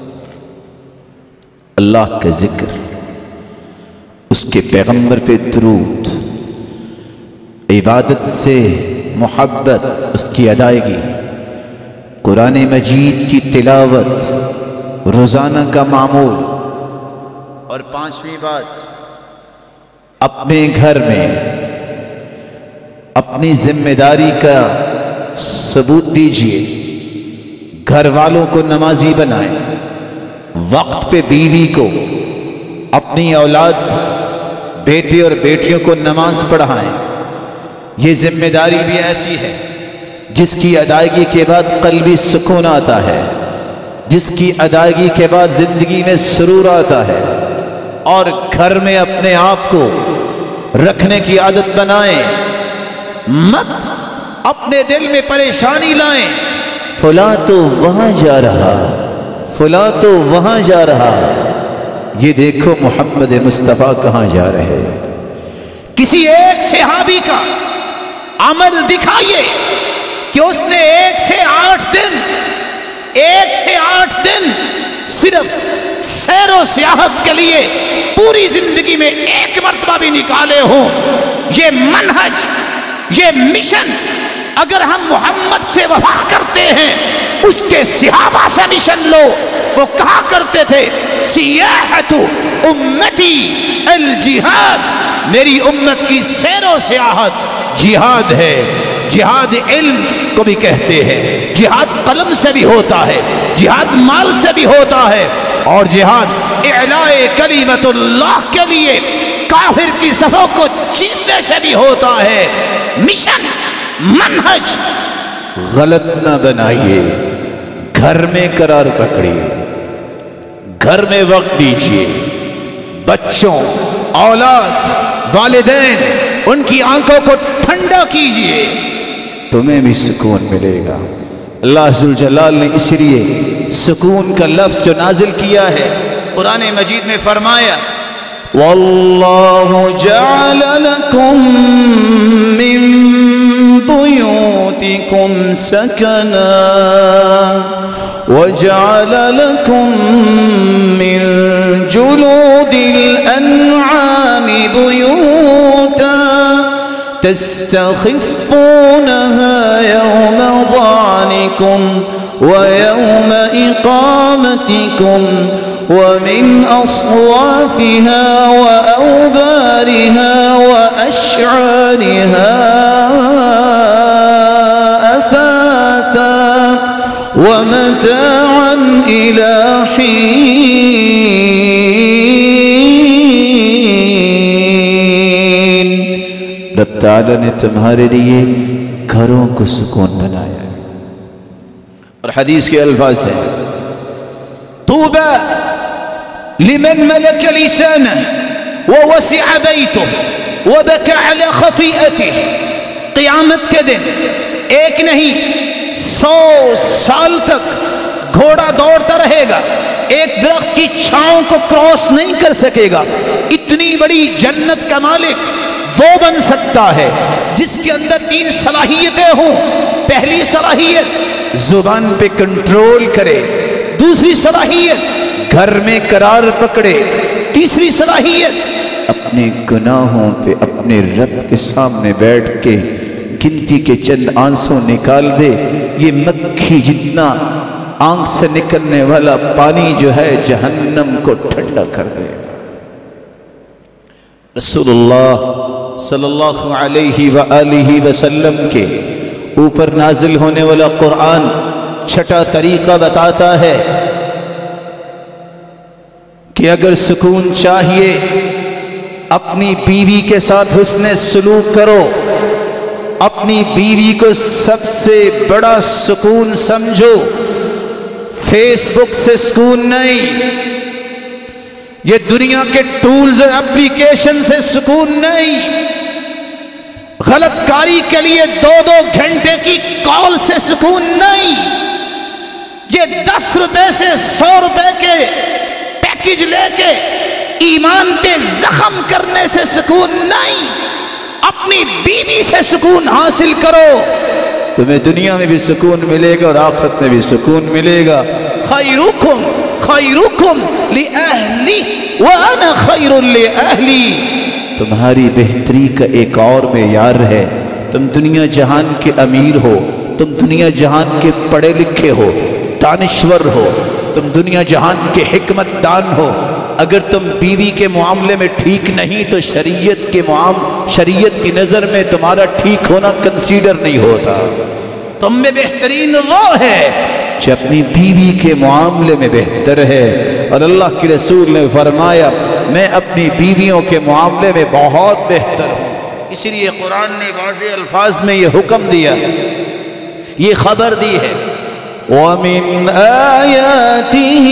اللہ کا ذکر، اس کے پیغمبر پہ درود، عبادت سے محبت، اس کی ادائیگی، قرآن مجید کی تلاوت روزانہ کا معمول، اور پانچویں بات، اپنے گھر میں اپنی ذمہ داری کا ثبوت دیجیے، گھر والوں کو نمازی بنائیں، وقت پہ بیوی کو، اپنی اولاد بیٹے اور بیٹیوں کو نماز پڑھائیں۔ یہ ذمہ داری بھی ایسی ہے جس کی ادائیگی کے بعد قلبی سکون آتا ہے، جس کی ادائیگی کے بعد زندگی میں سرور آتا ہے۔ اور گھر میں اپنے آپ کو رکھنے کی عادت بنائیں، مت اپنے دل میں پریشانی لائیں، فلاں تو وہاں جا رہا، فلاں تو وہاں جا رہا، یہ دیکھو محمد مصطفیٰ کہاں جا رہے۔ کسی ایک صحابی کا عمل دکھائیے کہ اس نے ایک سے آٹھ دن ایک سے آٹھ دن صرف سیر و سیاحت کے لیے پوری زندگی میں ایک مرتبہ بھی نکالے ہوں۔ یہ منہج، یہ مشن، اگر ہم محمد سے وفا کرتے ہیں، اس کے صحابہ سے مشن لو۔ وہ کہا کرتے تھے سیاحت امتی الجہاد، میری امت کی سیر و سیاحت جہاد ہے۔ جہاد علم کو بھی کہتے ہیں، جہاد قلم سے بھی ہوتا ہے، جہاد مال سے بھی ہوتا ہے، اور جہاد اعلاء کلمت اللہ کے لیے کافر کی صفوں کو چیرنے سے بھی ہوتا ہے۔ مشن، منہج غلط نہ بنائیے، گھر میں قرار پکڑیے، گھر میں وقت دیجیے، بچوں، اولاد، والدین، ان کی آنکھوں کو ٹھنڈا کیجئے، تمہیں بھی سکون ملے گا۔ اللہ ذوالجلال نے اس لیے سکون کا لفظ جو نازل کیا ہے قرآن مجید میں فرمایا وَاللَّهُ جَعَلَ لَكُم مِّن بُيُوتِكُمْ سَكَنًا وَجَعَلَ لَكُم مِّن جُلُودِ الْأَنْعَامِ بُيُوتًا تستخفونها يوم ظعنكم ويوم إقامتكم ومن أصوافها وأوبارها وأشعارها أثاثا ومتاعا إلى حين۔ رب تعالیٰ نے تمہارے لیے گھروں کو سکون بنایا ہے، اور حدیث کے الفاظ ہیں طوبى لمن ملك لسانه ووسع بيته وبكى على خطيئته۔ قیامت کے دن ایک نہیں سو سال تک گھوڑا دوڑتا رہے گا، ایک درخت کی چھاؤں کو کراس نہیں کر سکے گا۔ اتنی بڑی جنت کا مالک وہ بن سکتا ہے جس کے اندر تین صلاحیتیں ہوں۔ پہلی صلاحیت زبان پہ کنٹرول کرے، دوسری صلاحیت گھر میں قرار پکڑے، تیسری صلاحیت اپنے گناہوں پہ اپنے رب کے سامنے بیٹھ کے گنتی کے چند آنسوں نکال دے۔ یہ مکھی جتنا آنکھ سے نکلنے والا پانی جو ہے جہنم کو ٹھنڈا کر دے۔ رسول اللہ صلی اللہ علیہ وآلہ وسلم کے اوپر نازل ہونے والا قرآن چھٹا طریقہ بتاتا ہے کہ اگر سکون چاہیے اپنی بیوی کے ساتھ حسن سلوک کرو، اپنی بیوی کو سب سے بڑا سکون سمجھو، فیس بک سے سکون نہیں، یہ دنیا کے ٹولز اور اپلیکیشن سے سکون نہیں، غلط کاری کے لیے دو دو گھنٹے کی کال سے سکون نہیں، یہ دس روپے سے سو روپے کے پیکج لے کے ایمان پہ زخم کرنے سے سکون نہیں، اپنی بیوی سے سکون حاصل کرو، تمہیں دنیا میں بھی سکون ملے گا اور آخرت میں بھی سکون ملے گا۔ خیرکم خیرکم لأہلی وَأَنَا خَيْرٌ لِأَہلی۔ تمہاری بہتری کا ایک اور معیار ہے، تم دنیا جہان کے امیر ہو، تم دنیا جہان کے پڑھے لکھے ہو، دانشور ہو، تم دنیا جہان کے حکمت دان ہو، اگر تم بیوی کے معاملے میں ٹھیک نہیں تو شریعت کے معاملے شریعت کی نظر میں تمہارا ٹھیک ہونا کنسیڈر نہیں ہوتا۔ تم میں بہترین وہ ہے جو اپنی بیوی کے معاملے میں بہتر ہے، اور اللہ کے رسول نے فرمایا میں اپنی بیویوں کے معاملے میں بہت بہتر ہوں۔ اسی لیے قرآن نے واضح الفاظ میں یہ حکم دیا ہے، یہ خبر دی ہے وَمِنْ آيَاتِهِ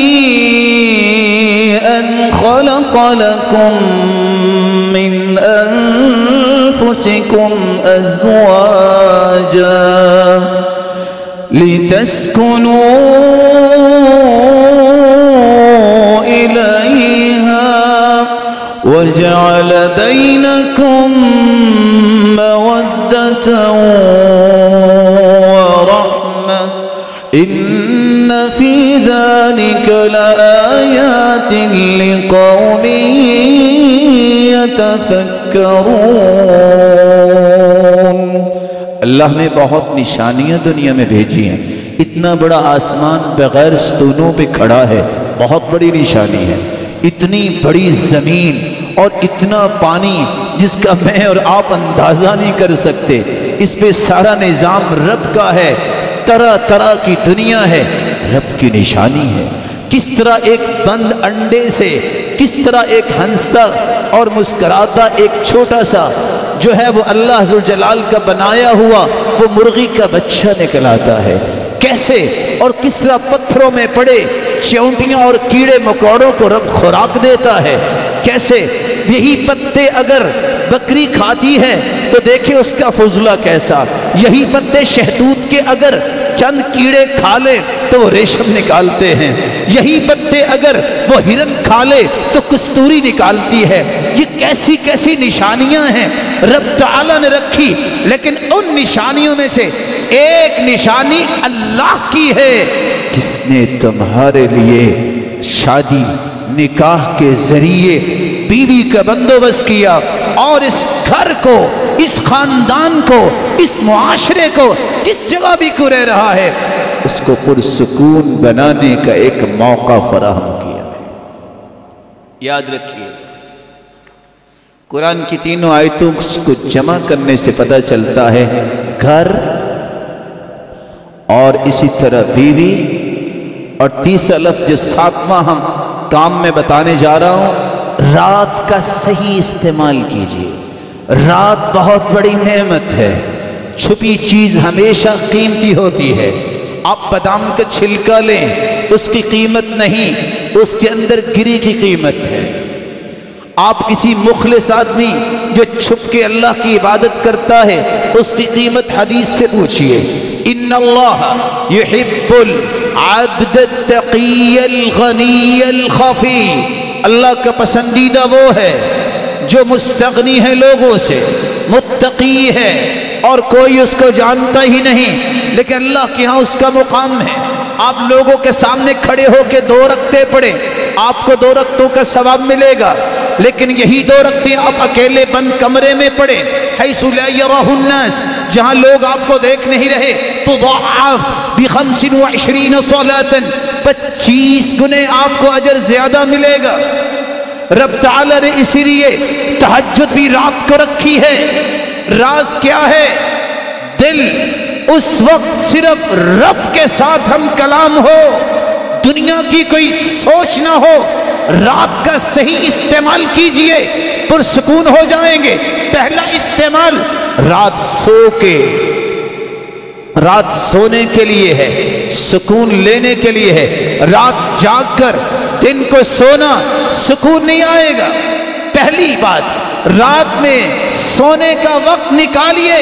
أَنْ خَلَقَ لَكُم مِّنْ أَنفُسِكُمْ أَزْوَاجًا لِتَسْكُنُوا إِلَيْهَا وَجَعَلَ بَيْنَكُم مَّوَدَّةً وَرَحْمَةً إِنَّ فِي ذَلِكَ لَآيَاتٍ لِقَوْمٍ يَتَفَكَّرُونَ۔ اللہ نے بہت نشانیاں دنیا میں بھیجی ہیں، اتنا بڑا آسمان بغیر ستونوں پہ کھڑا ہے، بہت بڑی نشانی ہے، اتنی بڑی زمین اور اتنا پانی جس کا میں اور آپ اندازہ نہیں کر سکتے، اس پہ سارا نظام رب کا ہے، طرح طرح کی دنیا ہے، رب کی نشانی ہے۔ کس طرح ایک بند انڈے سے کس طرح ایک ہنستا اور مسکراتا ایک چھوٹا سا جو ہے وہ اللہ ذوالجلال کا بنایا ہوا وہ مرغی کا بچہ نکل آتا ہے، کیسے اور کس طرح پتھروں میں پڑے چیونٹیاں اور کیڑے مکوڑوں کو رب خوراک دیتا ہے، کیسے؟ یہی پتے اگر بکری کھاتی ہے تو دیکھیں اس کا فضلہ کیسا، یہی پتے شہتوت کے اگر چند کیڑے کھا لے تو وہ ریشم نکالتے ہیں، یہی پتے اگر وہ ہرن کھا لے تو کستوری نکالتی ہے۔ یہ کیسی کیسی نشانیاں ہیں رب تعالیٰ نے رکھی، لیکن ان نشانیوں میں سے ایک نشانی اللہ کی ہے، جس نے تمہارے لیے شادی نکاح کے ذریعے بیوی کا بندوبست کیا، اور اس گھر کو، اس خاندان کو، اس معاشرے کو، جس جگہ بھی کوئی رہ رہا ہے اس کو پرسکون بنانے کا ایک موقع فراہم کیا ہے۔ یاد رکھیے، قرآن کی تینوں آیتوں کو جمع کرنے سے پتہ چلتا ہے گھر اور اسی طرح بیوی، اور تیسرا لفظ جو ساتواں ہم کام میں بتانے جا رہا ہوں، رات کا صحیح استعمال کیجیے۔ رات بہت بڑی نعمت ہے، چھپی چیز ہمیشہ قیمتی ہوتی ہے۔ آپ بادام کا چھلکا لیں، اس کی قیمت نہیں، اس کے اندر گری کی قیمت ہے۔ آپ کسی مخلص آدمی جو چھپ کے اللہ کی عبادت کرتا ہے اس کی قیمت حدیث سے پوچھئے، ان اللہ یحب العبد التقی الغنی الخفی، اللہ کا پسندیدہ وہ ہے جو مستغنی ہے لوگوں سے، متقی ہے اور کوئی اس کو جانتا ہی نہیں، لیکن اللہ کے ہاں اس کا مقام ہے۔ آپ لوگوں کے سامنے کھڑے ہو کے دو رکعتیں پڑھیں، آپ کو دو رکعتوں کا ثواب ملے گا، لیکن یہی دو رکعتیں آپ اکیلے بند کمرے میں پڑھیں، حیث لا یراہ الناس، جہاں لوگ آپ کو دیکھ نہیں رہے، تضاعف بخمس وعشرین صلاۃ، پچیس گنے آپ کو اجر زیادہ ملے گا۔ رب تعالیٰ نے اسی لیے تہجد بھی رات کو رکھی ہے۔ راز کیا ہے؟ دل اس وقت صرف رب کے ساتھ ہم کلام ہو، دنیا کی کوئی سوچ نہ ہو۔ رات کا صحیح استعمال کیجئے، پرسکون ہو جائیں گے۔ پہلا استعمال رات سو کے، رات سونے کے لیے ہے، سکون لینے کے لیے ہے۔ رات جاگ کر دن کو سونا سکون نہیں آئے گا۔ پہلی بات، رات میں سونے کا وقت نکالیے،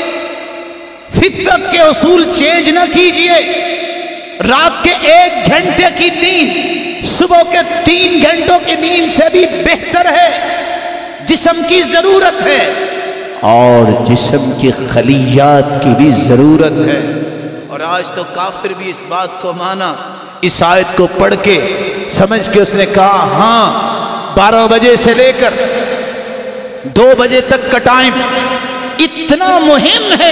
فطرت کے اصول چینج نہ کیجئے۔ رات کے ایک گھنٹے کی نیند صبح کے تین گھنٹوں کی نیند سے بھی بہتر ہے۔ جسم کی ضرورت ہے اور جسم کی خلیات کی بھی ضرورت ہے، اور آج تو کافر بھی اس بات کو مانا۔ اس آیت کو پڑھ کے سمجھ کے اس نے کہا ہاں بارہ بجے سے لے کر دو بجے تک کا ٹائم اتنا مہم ہے،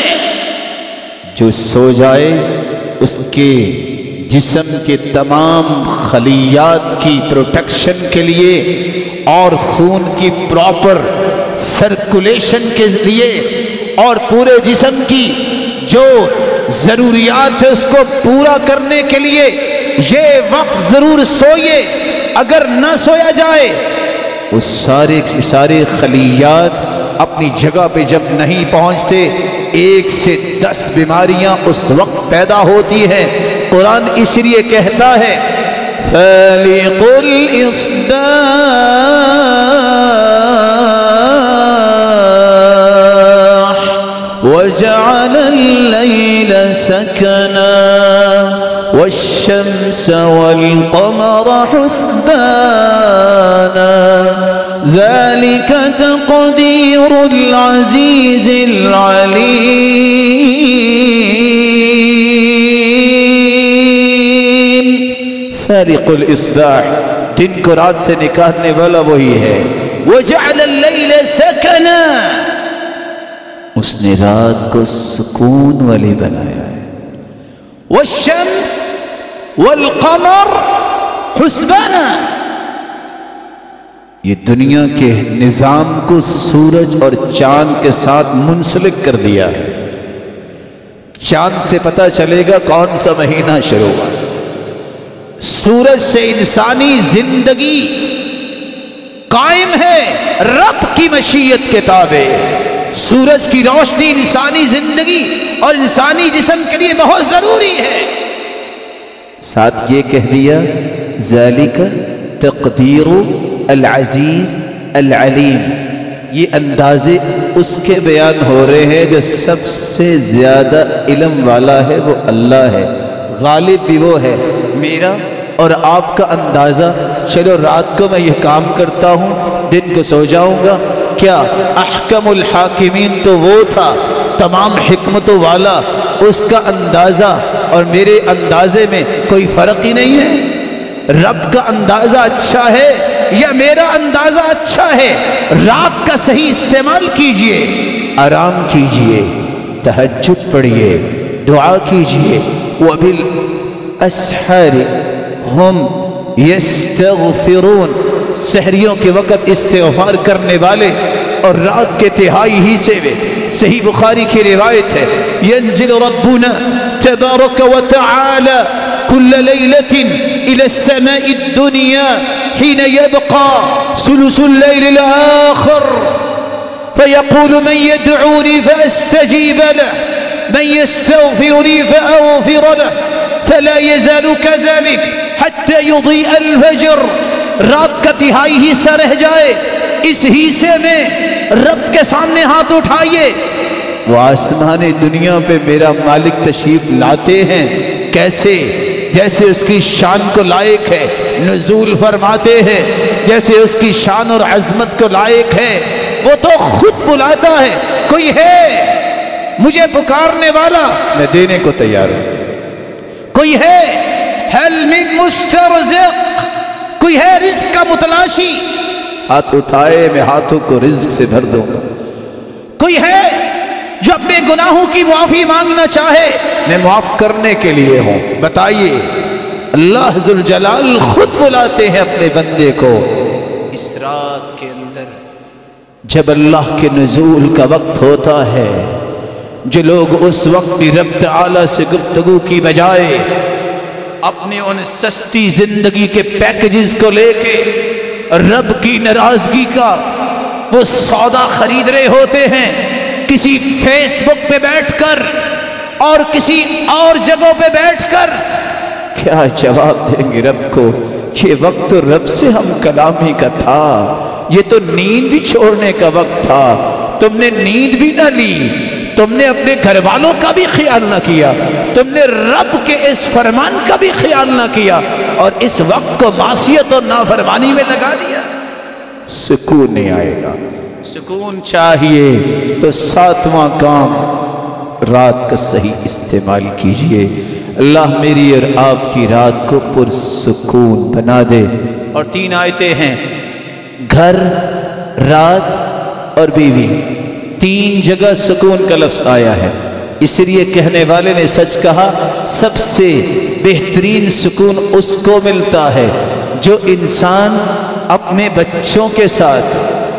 جو سو جائے اس کے جسم کے تمام خلیات کی پروٹیکشن کے لیے اور خون کی پراپر سرکولیشن کے لیے اور پورے جسم کی جو ضروریات ہے اس کو پورا کرنے کے لیے یہ وقت ضرور سوئیے۔ اگر نہ سویا جائے وہ سارے سارے خلیات اپنی جگہ پہ جب نہیں پہنچتے، ایک سے دس بیماریاں اس وقت پیدا ہوتی ہیں۔ قرآن اس لیے کہتا ہے فَالِقُ الْإِصْدَاءِ وَجَعَلَ اللَّيْلَ سَكَنًا وَالشَّمْسَ وَالْقَمَرَ حُسْبَانًا ذَلِكَ تَقْدِيرُ الْعَزِيزِ الْعَلِيمِ۔ فَالِقُ الْإِصْبَاحِ، دن کو رات سے نکالنے والا وہی ہے۔ وَجَعَلَ اللَّيْلَ سَكَنًا، اس نے رات کو سکون والی بنایا ہے۔ والشمس والقمر حسبانا، یہ دنیا کے نظام کو سورج اور چاند کے ساتھ منسلک کر دیا ہے۔ چاند سے پتہ چلے گا کون سا مہینہ شروع ہوا۔ سورج سے انسانی زندگی قائم ہے رب کی مشیت کے تابع۔ سورج کی روشنی انسانی زندگی اور انسانی جسم کے لیے بہت ضروری ہے۔ ساتھ یہ کہہ دیا ذالک تقدیر العزیز العلیم، یہ اندازے اس کے بیان ہو رہے ہیں جو سب سے زیادہ علم والا ہے، وہ اللہ ہے، غالب بھی وہ ہے۔ میرا اور آپ کا اندازہ، چلو رات کو میں یہ کام کرتا ہوں، دن کو سو جاؤں گا، کیا احکم الحاکمین تو وہ تھا، تمام حکمتوں والا، اس کا اندازہ اور میرے اندازے میں کوئی فرق ہی نہیں ہے۔ رب کا اندازہ اچھا ہے یا میرا اندازہ اچھا ہے؟ رات کا صحیح استعمال کیجئے، آرام کیجئے، تہجد پڑھیے، دعا کیجئے۔ وَبِالْأَسْحَارِ ہم یستغفرون، سحریوں کے وقت استغفار کرنے والے، اور رات کے تہائی حصے میں، صحیح بخاری کی روایت ہے، ينزل ربنا تبارك وتعالى كل ليلة إلى السماء الدنيا حين يبقى ثلث الليل الآخر فيقول من يدعوني فأستجيب له من يستغفرني فأغفر له فلا يزال كذلك حتى يضيء الفجر۔ رات کا تہائی حصہ رہ جائے، اس حصے میں رب کے سامنے ہاتھ اٹھائیے، وہ آسمان دنیا پہ میرا مالک تشریف لاتے ہیں، کیسے؟ جیسے اس کی شان کو لائق ہے، نزول فرماتے ہیں جیسے اس کی شان اور عظمت کو لائق ہے، وہ تو خود بلاتا ہے، کوئی ہے مجھے پکارنے والا، میں دینے کو تیار ہوں، کوئی ہے حل من مسترزق، کوئی ہے رزق کا متلاشی، ہاتھ اٹھائے میں ہاتھوں کو رزق سے بھر دوں گا، کوئی ہے جو اپنے گناہوں کی معافی مانگنا چاہے، میں معاف کرنے کے لیے ہوں، بتائیے۔ اللہ ذوالجلال خود بلاتے ہیں اپنے بندے کو۔ اس رات کے اندر جب اللہ کے نزول کا وقت ہوتا ہے، جو لوگ اس وقت بھی رب تعالی سے گفتگو کی بجائے اپنے ان سستی زندگی کے پیکیجز کو لے کے رب کی ناراضگی کا وہ سودا خرید رہے ہوتے ہیں، کسی فیس بک پہ بیٹھ کر اور کسی اور جگہوں پہ بیٹھ کر کیا جواب دیں گے رب کو؟ یہ وقت تو رب سے ہم کلامی کا تھا، یہ تو نیند بھی چھوڑنے کا وقت تھا، تم نے نیند بھی نہ لی، تم نے اپنے گھر والوں کا بھی خیال نہ کیا، تم نے رب کے اس فرمان کا بھی خیال نہ کیا، اور اس وقت کو معصیت اور نافرمانی میں لگا دیا۔ سکون نہیں آئے گا۔ سکون چاہیے تو ساتواں کام رات کا صحیح استعمال کیجئے۔ اللہ میری اور آپ کی رات کو پرسکون بنا دے۔ اور تین آیتیں ہیں، گھر، رات اور بیوی، تین جگہ سکون کا لفظ آیا ہے، اس لیے کہنے والے نے سچ کہا، سب سے بہترین سکون اس کو ملتا ہے جو انسان اپنے بچوں کے ساتھ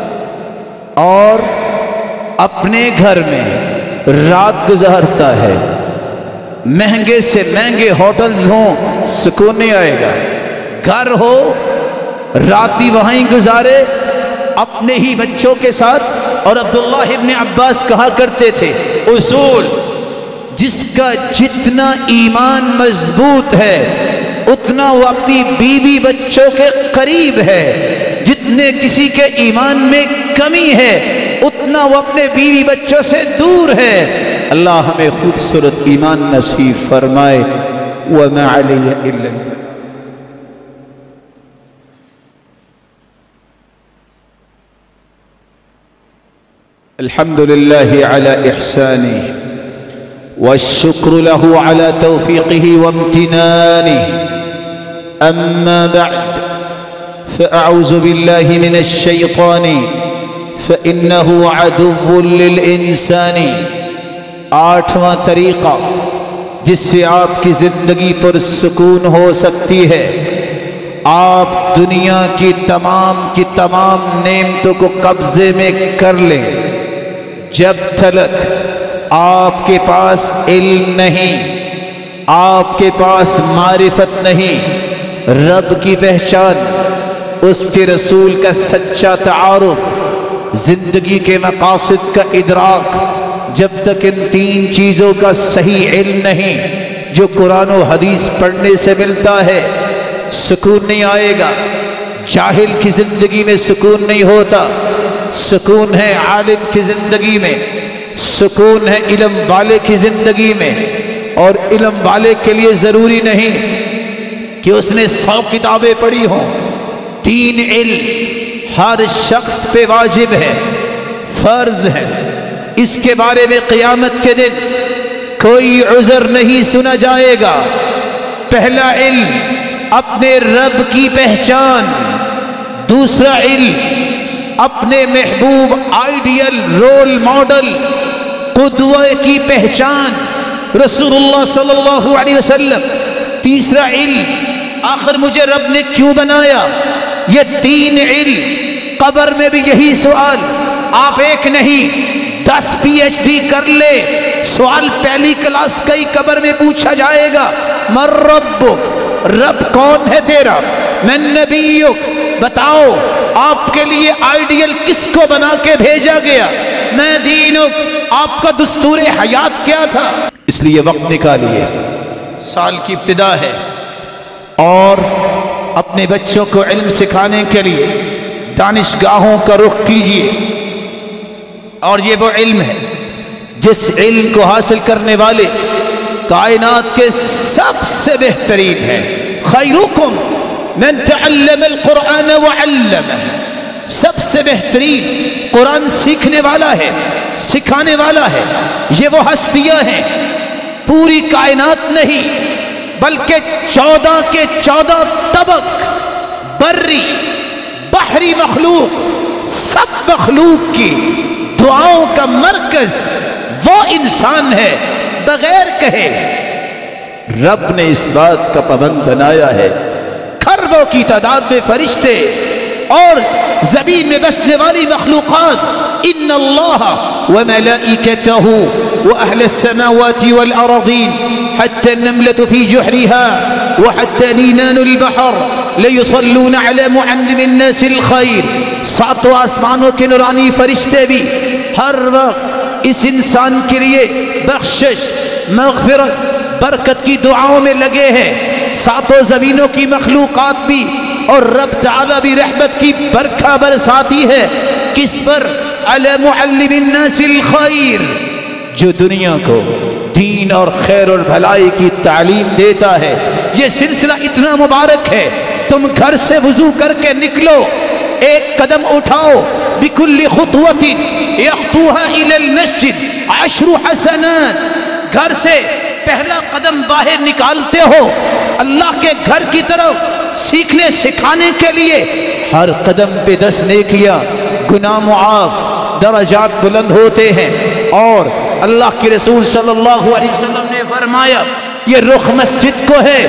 اور اپنے گھر میں رات گزارتا ہے۔ مہنگے سے مہنگے ہوٹلز ہوں، سکون نہیں آئے گا۔ گھر ہو، رات بھی وہیں گزارے اپنے ہی بچوں کے ساتھ۔ اور عبداللہ ابن عباس کہا کرتے تھے، اصول جس کا جتنا ایمان مضبوط ہے اتنا وہ اپنی بیوی بچوں کے قریب ہے، جتنے کسی کے ایمان میں کمی ہے اتنا وہ اپنے بیوی بچوں سے دور ہے۔ اللہ ہمیں خوبصورت ایمان نصیب فرمائے۔ وَمَا عَلَيَّ إِلَّا الْبَلَاغُ۔ الحمد لله على إحسانه والشكر له على توفيقه وامتنانه، أما بعد فأعوذ بالله من الشيطان فإنه عدو للإنسان۔ آٹھواں طریقہ جس سے آپ کی زندگی پر سکون ہو سکتی ہے، آپ دنیا کی تمام کی تمام نعمتوں کو قبضے میں کر لیں، جب تلک آپ کے پاس علم نہیں، آپ کے پاس معرفت نہیں، رب کی پہچان، اس کے رسول کا سچا تعارف، زندگی کے مقاصد کا ادراک، جب تک ان تین چیزوں کا صحیح علم نہیں جو قرآن و حدیث پڑھنے سے ملتا ہے، سکون نہیں آئے گا۔ جاہل کی زندگی میں سکون نہیں ہوتا، سکون ہے عالم کی زندگی میں، سکون ہے علم والے کی زندگی میں۔ اور علم والے کے لیے ضروری نہیں کہ اس نے سو کتابیں پڑھی ہوں، تین علم ہر شخص پہ واجب ہے، فرض ہے۔ اس کے بارے میں قیامت کے دن کوئی عذر نہیں سنا جائے گا۔ پہلا علم اپنے رب کی پہچان، دوسرا علم اپنے محبوب آئیڈیل رول ماڈل قدوہ کی پہچان رسول اللہ صلی اللہ علیہ وسلم، تیسرا علم آخر مجھے رب نے کیوں بنایا۔ یہ تین علم، قبر میں بھی یہی سوال، آپ ایک نہیں دس پی ایچ ڈی کر لے، سوال پہلی کلاس کا ہی قبر میں پوچھا جائے گا، من ربک، رب کون ہے تیرا، من نبیک، بتاؤ آپ کے لیے آئیڈیل کس کو بنا کے بھیجا گیا، میں دینک، آپ کا دستور حیات کیا تھا۔ اس لیے وقت نکالیے، سال کی ابتدا ہے، اور اپنے بچوں کو علم سکھانے کے لیے دانشگاہوں کا رخ کیجیے۔ اور یہ وہ علم ہے جس علم کو حاصل کرنے والے کائنات کے سب سے بہترین ہے۔ خیرکم من تعلم القرآن وعلمہ، سب سے بہترین قرآن سیکھنے والا ہے، سکھانے والا ہے۔ یہ وہ ہستیاں ہیں، پوری کائنات نہیں بلکہ چودہ کے چودہ طبق، بری بحری مخلوق، سب مخلوق کی دعاؤں کا مرکز وہ انسان ہے، بغیر کہے رب نے اس بات کا پابند بنایا ہے۔ کھربوں کی تعداد میں فرشتے اور زمین میں بسنے والی مخلوقات، ان اللہ وملائکتہ واہل السماوات والارضین حتى النملة في جحرها وحتى نینان البحر لیصلون علی معلم الناس الخیر۔ ساتوں آسمانوں کے نورانی فرشتے بھی ہر وقت اس انسان کے لیے بخشش، مغفرت، برکت کی دعاؤں میں لگے ہیں۔ ساتوں زمینوں کی مخلوقات بھی اور رب تعالیٰ بھی رحمت کی برکھا برساتی ہے، کس پر؟ علی معلم الناس الخیر، جو دنیا کو دین اور خیر اور بھلائی کی تعلیم دیتا ہے۔ یہ سلسلہ اتنا مبارک ہے، تم گھر سے وضو کر کے نکلو، ایک قدم اٹھاؤ، بکل خطوۃ یخطوها الی المسجد عشر حسنات، گھر سے پہلا قدم باہر نکالتے ہو اللہ کے گھر کی طرف سیکھنے سکھانے کے لیے، ہر قدم پہ دس نیکیاں، گناہ معاف، درجات بلند ہوتے ہیں۔ اور اللہ کے رسول صلی اللہ علیہ وسلم نے فرمایا یہ رخ مسجد کو ہے،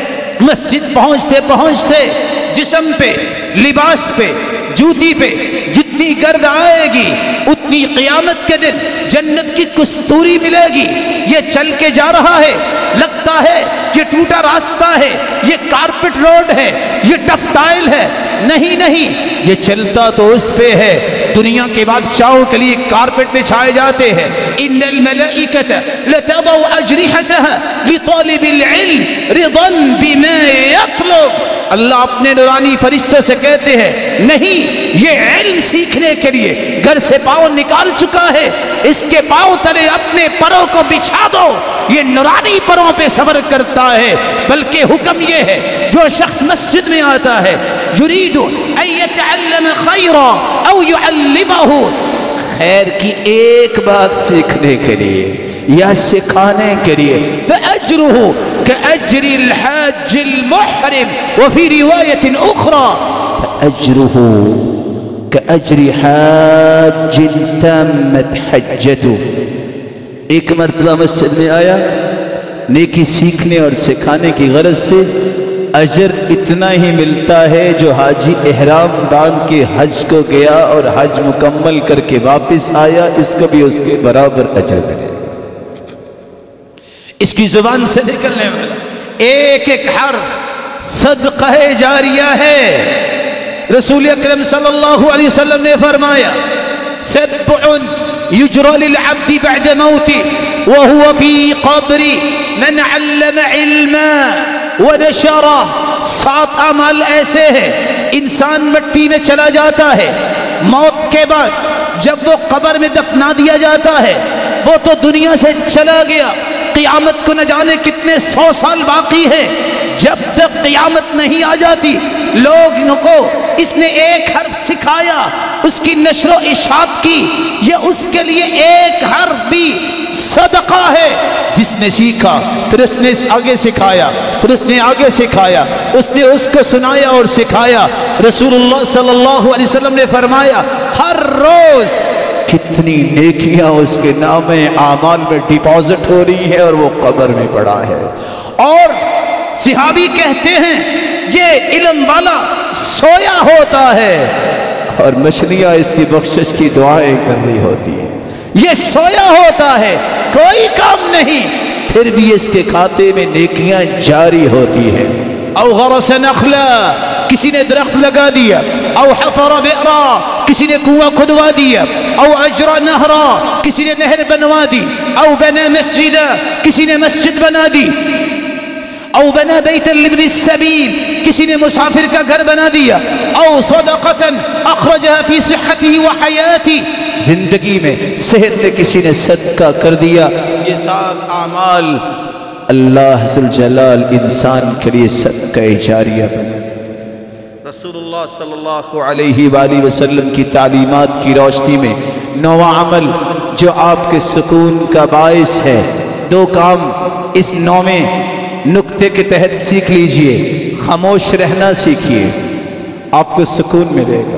مسجد پہنچتے پہنچتے جسم پہ، لباس پہ، جوتی پہ جتنی گرد آئے گی اتنی قیامت کے دن جنت کی کستوری ملے گی۔ یہ چل کے جا رہا ہے، لگتا ہے یہ ٹوٹا راستہ ہے، یہ کارپٹ روڈ ہے، یہ ٹف ٹائل ہے، نہیں نہیں، یہ چلتا تو اس پہ ہے۔ دنیا کے بادشاہوں کے لیے کارپٹ بچھائے جاتے ہیں۔ ان الملائکۃ لتضع اجنحتها لطالب العلم رضا بما يطلب، اللہ اپنے نورانی فرشتوں سے کہتے ہیں نہیں، یہ علم سیکھنے کے لیے گھر سے پاؤں نکال چکا ہے، اس کے پاؤں تلے اپنے پروں کو بچھا دو، یہ نورانی پروں پہ سفر کرتا ہے۔ بلکہ حکم یہ ہے جو شخص مسجد میں آتا ہے یرید ان یتعلم خیرا او یعلمہ، خیر کی ایک بات سیکھنے کے لیے یا سکھانے کے لیے، فأجرہ كأجر الحاج المحرم، وفي رواية أخرى فأجره كأجر حاج تمت حجته۔ ایک مرتبہ مسجد میں آیا، نیکی سیکھنے اور سکھانے کی غرض سے، اجر اتنا ہی ملتا ہے جو حاجی احرام باندھ کے حج کو گیا اور حج مکمل کر کے واپس آیا، اس کو بھی اس کے برابر اجر ملے۔ اس کی زبان سے نکلنے والا ایک ایک حرف صدقہ جاریہ ہے۔ رسول اکرم صلی اللہ علیہ وسلم نے فرمایا سبع یجرى للعبد بعد موته وهو في قبر من علم علما ونشرہ، سات اعمال ایسے ہیں انسان مٹی میں چلا جاتا ہے، موت کے بعد جب وہ قبر میں دفنا دیا جاتا ہے وہ تو دنیا سے چلا گیا، قیامت کو نہ جانے کتنے سو سال باقی ہے، جب تک قیامت نہیں آ جاتی لوگوں کو اس نے ایک حرف سکھایا، اس کی نشر و اشاعت کی، یہ اس کے لیے ایک حرف بھی صدقہ ہے۔ جس نے سیکھا پھر اس نے آگے سکھایا، پھر اس نے آگے سکھایا، اس نے اس کو سنایا اور سکھایا۔ رسول اللہ صلی اللہ علیہ وسلم نے فرمایا ہر روز کتنی نیکیاں اس کے نام اعمال میں ڈپازٹ ہو رہی ہے اور وہ قبر میں پڑا ہے۔ اور صحابی کہتے ہیں یہ علم والا سویا ہوتا ہے اور مچھلیاں اس کی بخشش کی دعائیں کر رہی ہوتی ہیں، یہ سویا ہوتا ہے کوئی کام نہیں، پھر بھی اس کے کھاتے میں نیکیاں جاری ہوتی ہیں۔ او غرس نخلا، کسی نے درخت لگا دیا، او حفر بئرا، کسی نے کنواں کھدوا دیا، او اجرا نہرا، کسی نے نہر بنوا دی، او بنا مسجدا، کسی نے مسجد بنا دی، او بنا بیتا لابن السبیل، کسی نے مسافر کا گھر بنا دیا، او صدقتا اخرجها فی صحته و حیاتی، زندگی میں صحت میں کسی نے صدقہ کر دیا۔ یہ سات اعمال اللہ ذوالجلال انسان کے لیے صدقہ جاریہ بنا دیا۔ رسول اللہ صلی اللہ علیہ وآلہ وسلم کی تعلیمات کی روشنی میں نوواں عمل جو آپ کے سکون کا باعث ہے، دو کام اس نویں نکتے کے تحت سیکھ لیجئے۔ خاموش رہنا سیکھیے، آپ کو سکون ملے گا۔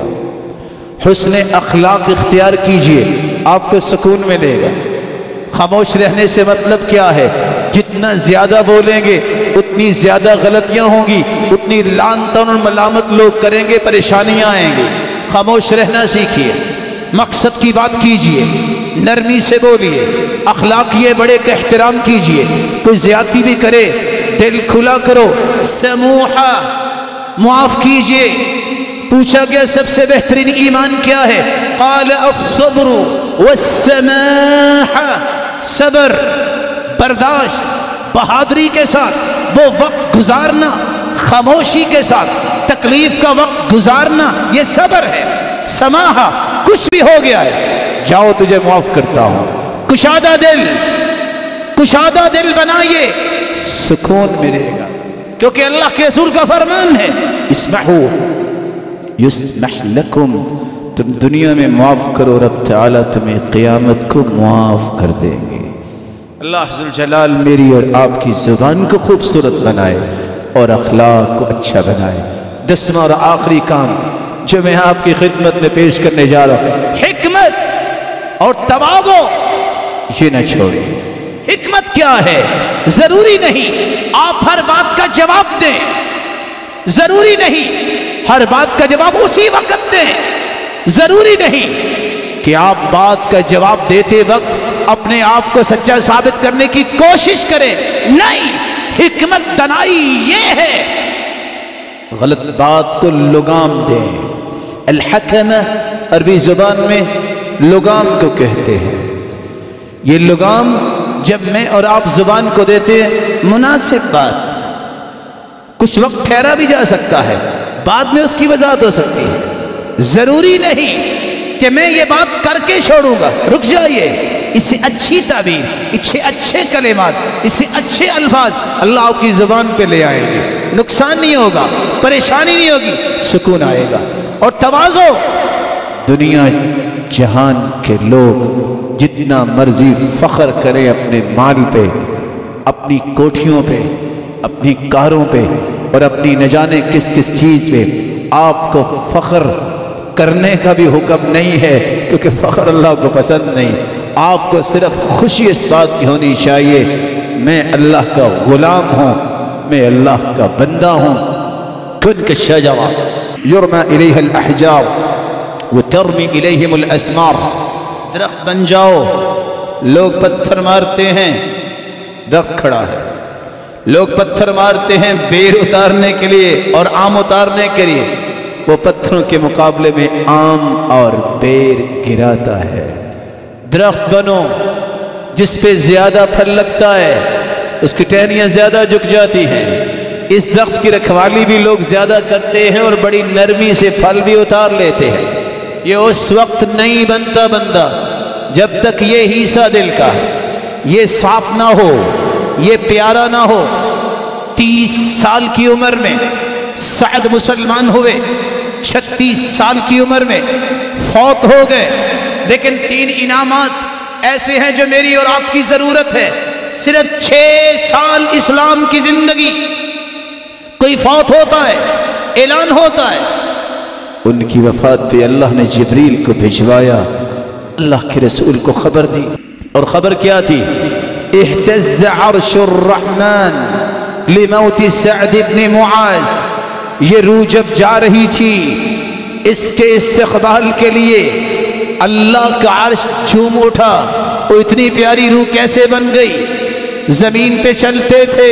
حسن اخلاق اختیار کیجئے، آپ کو سکون ملے گا۔ خاموش رہنے سے مطلب کیا ہے؟ جتنا زیادہ بولیں گے اتنی زیادہ غلطیاں ہوں گی، اتنی لعن طعن اور ملامت لوگ کریں گے، پریشانیاں آئیں گی۔ خاموش رہنا سیکھیے، مقصد کی بات کیجئے، نرمی سے بولیے، اخلاقیہ بڑے کا احترام کیجئے، کوئی زیادتی بھی کرے دل کھلا کرو، سموحہ معاف کیجئے۔ پوچھا گیا سب سے بہترین ایمان کیا ہے؟ قال الصبر والسماحہ، صبر، برداشت، بہادری کے ساتھ وہ وقت گزارنا، خاموشی کے ساتھ تکلیف کا وقت گزارنا، یہ صبر ہے۔ سماحہ، کچھ بھی ہو گیا ہے جاؤ تجھے معاف کرتا ہوں، کشادہ دل، کشادہ دل بنائیے، سکون ملے گا، کیونکہ اللہ کے رسول کا فرمان ہے اسمحو یسمح لکم، تم دنیا میں معاف کرو رب تعالیٰ تمہیں قیامت کو معاف کر دیں گے۔ اللہ ذوالجلال میری اور آپ کی زبان کو خوبصورت بنائے اور اخلاق کو اچھا بنائے۔ دسواں اور آخری کام جو میں آپ کی خدمت میں پیش کرنے جا رہا ہوں، حکمت اور تواضع، یہ نہ چھوڑیں۔ حکمت کیا ہے؟ ضروری نہیں آپ ہر بات کا جواب دیں، ضروری نہیں ہر بات کا جواب اسی وقت دیں، ضروری نہیں کہ آپ بات کا جواب دیتے وقت اپنے آپ کو سچا ثابت کرنے کی کوشش کریں، نہیں، حکمت دانائی یہ ہے غلط بات کو لگام دیں۔ الحکم عربی زبان میں لگام کو کہتے ہیں۔ یہ لگام جب میں اور آپ زبان کو دیتے ہیں، مناسب بات، کچھ وقت ٹھہرا بھی جا سکتا ہے، بعد میں اس کی وضاحت ہو سکتی ہے، ضروری نہیں کہ میں یہ بات کر کے چھوڑوں گا، رک جائیے، اس سے اچھی تعبیر، اس سے اچھے کلمات، اس سے اچھے الفاظ اللہ آپ کی زبان پہ لے آئیں گے، نقصان نہیں ہوگا، پریشانی نہیں ہوگی، سکون آئے گا۔ اور تواضع، دنیا جہان کے لوگ جتنا مرضی فخر کریں اپنے مال پہ، اپنی کوٹھیوں پہ، اپنی کاروں پہ اور اپنی نہ جانے کس کس چیز پہ، آپ کو فخر کرنے کا بھی حکم نہیں ہے، کیونکہ فخر اللہ کو پسند نہیں۔ آپ کو صرف خوشی اس بات کی ہونی چاہیے میں اللہ کا غلام ہوں، میں اللہ کا بندہ ہوں۔ کن کالشجرہ یرمی الیہ الاحجار وترمی الیہم الاسمار، درخت بن جاؤ، لوگ پتھر مارتے ہیں، درخت کھڑا ہے، لوگ پتھر مارتے ہیں بیر اتارنے کے لیے اور آم اتارنے کے لیے، وہ پتھروں کے مقابلے میں آم اور بیر گراتا ہے۔ درخت بنو جس پہ زیادہ پھل لگتا ہے، اس کی ٹہنیاں زیادہ جھک جاتی ہیں، اس درخت کی رکھوالی بھی لوگ زیادہ کرتے ہیں اور بڑی نرمی سے پھل بھی اتار لیتے ہیں۔ یہ اس وقت نہیں بنتا بندہ جب تک یہ حصہ دل کا یہ صاف نہ ہو، یہ پیارا نہ ہو۔ تیس سال کی عمر میں سعد مسلمان ہوئے، چھتیس سال کی عمر میں فوت ہو گئے، لیکن تین انعامات ایسے ہیں جو میری اور آپ کی ضرورت ہے۔ صرف چھ سال اسلام کی زندگی، کوئی فوت ہوتا ہے، اعلان ہوتا ہے، ان کی وفات پہ اللہ نے جبریل کو بھجوایا، اللہ کے رسول کو خبر دی، اور خبر کیا تھی؟ اہتز عرش الرحمن لموت سعد بن معاذ۔ یہ روح جب جا رہی تھی اس کے استقبال کے لیے اللہ کا عرش جھوم اٹھا۔ وہ اتنی پیاری روح کیسے بن گئی؟ زمین پہ چلتے تھے،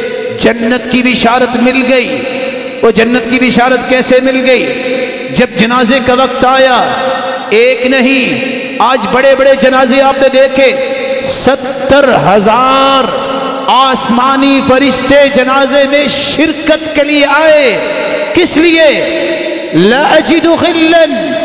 جنت کی بشارت مل گئی۔ وہ جنت کی بشارت کیسے مل گئی؟ جب جنازے کا وقت آیا، ایک نہیں آج بڑے بڑے جنازے آپ نے دیکھے، ستر ہزار آسمانی فرشتے جنازے میں شرکت کے لیے آئے۔ کس لیے؟ لا اجد غلا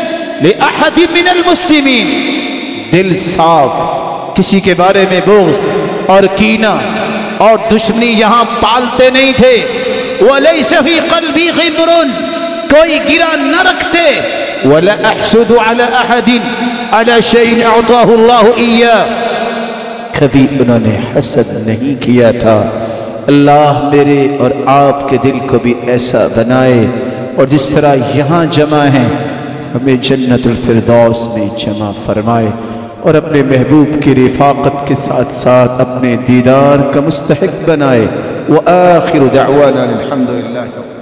لأحد من المسلمین۔ دل صاف، کسی کے بارے میں بغض اور کینہ اور دشمنی یہاں پالتے نہیں تھے۔ وَلَيْسَ فِي قَلْبِي غِبْرٌ، کوئی گرا نہ رکھتے۔ وَلَا أَحْسُدُ عَلَى أَحَدٍ عَلَى شَيْءٍ أَعْطَاهُ اللَّهُ إِيَّاهُ، کبھی انہوں نے حسد نہیں کیا تھا۔ اللہ میرے اور آپ کے دل کو بھی ایسا بنائے، اور جس طرح یہاں جمع ہیں ہمیں جنت الفردوس میں جمع فرمائے، اور اپنے محبوب کی رفاقت کے ساتھ ساتھ اپنے دیدار کا مستحق بنائے۔ وآخر دعوانا الحمدللہ۔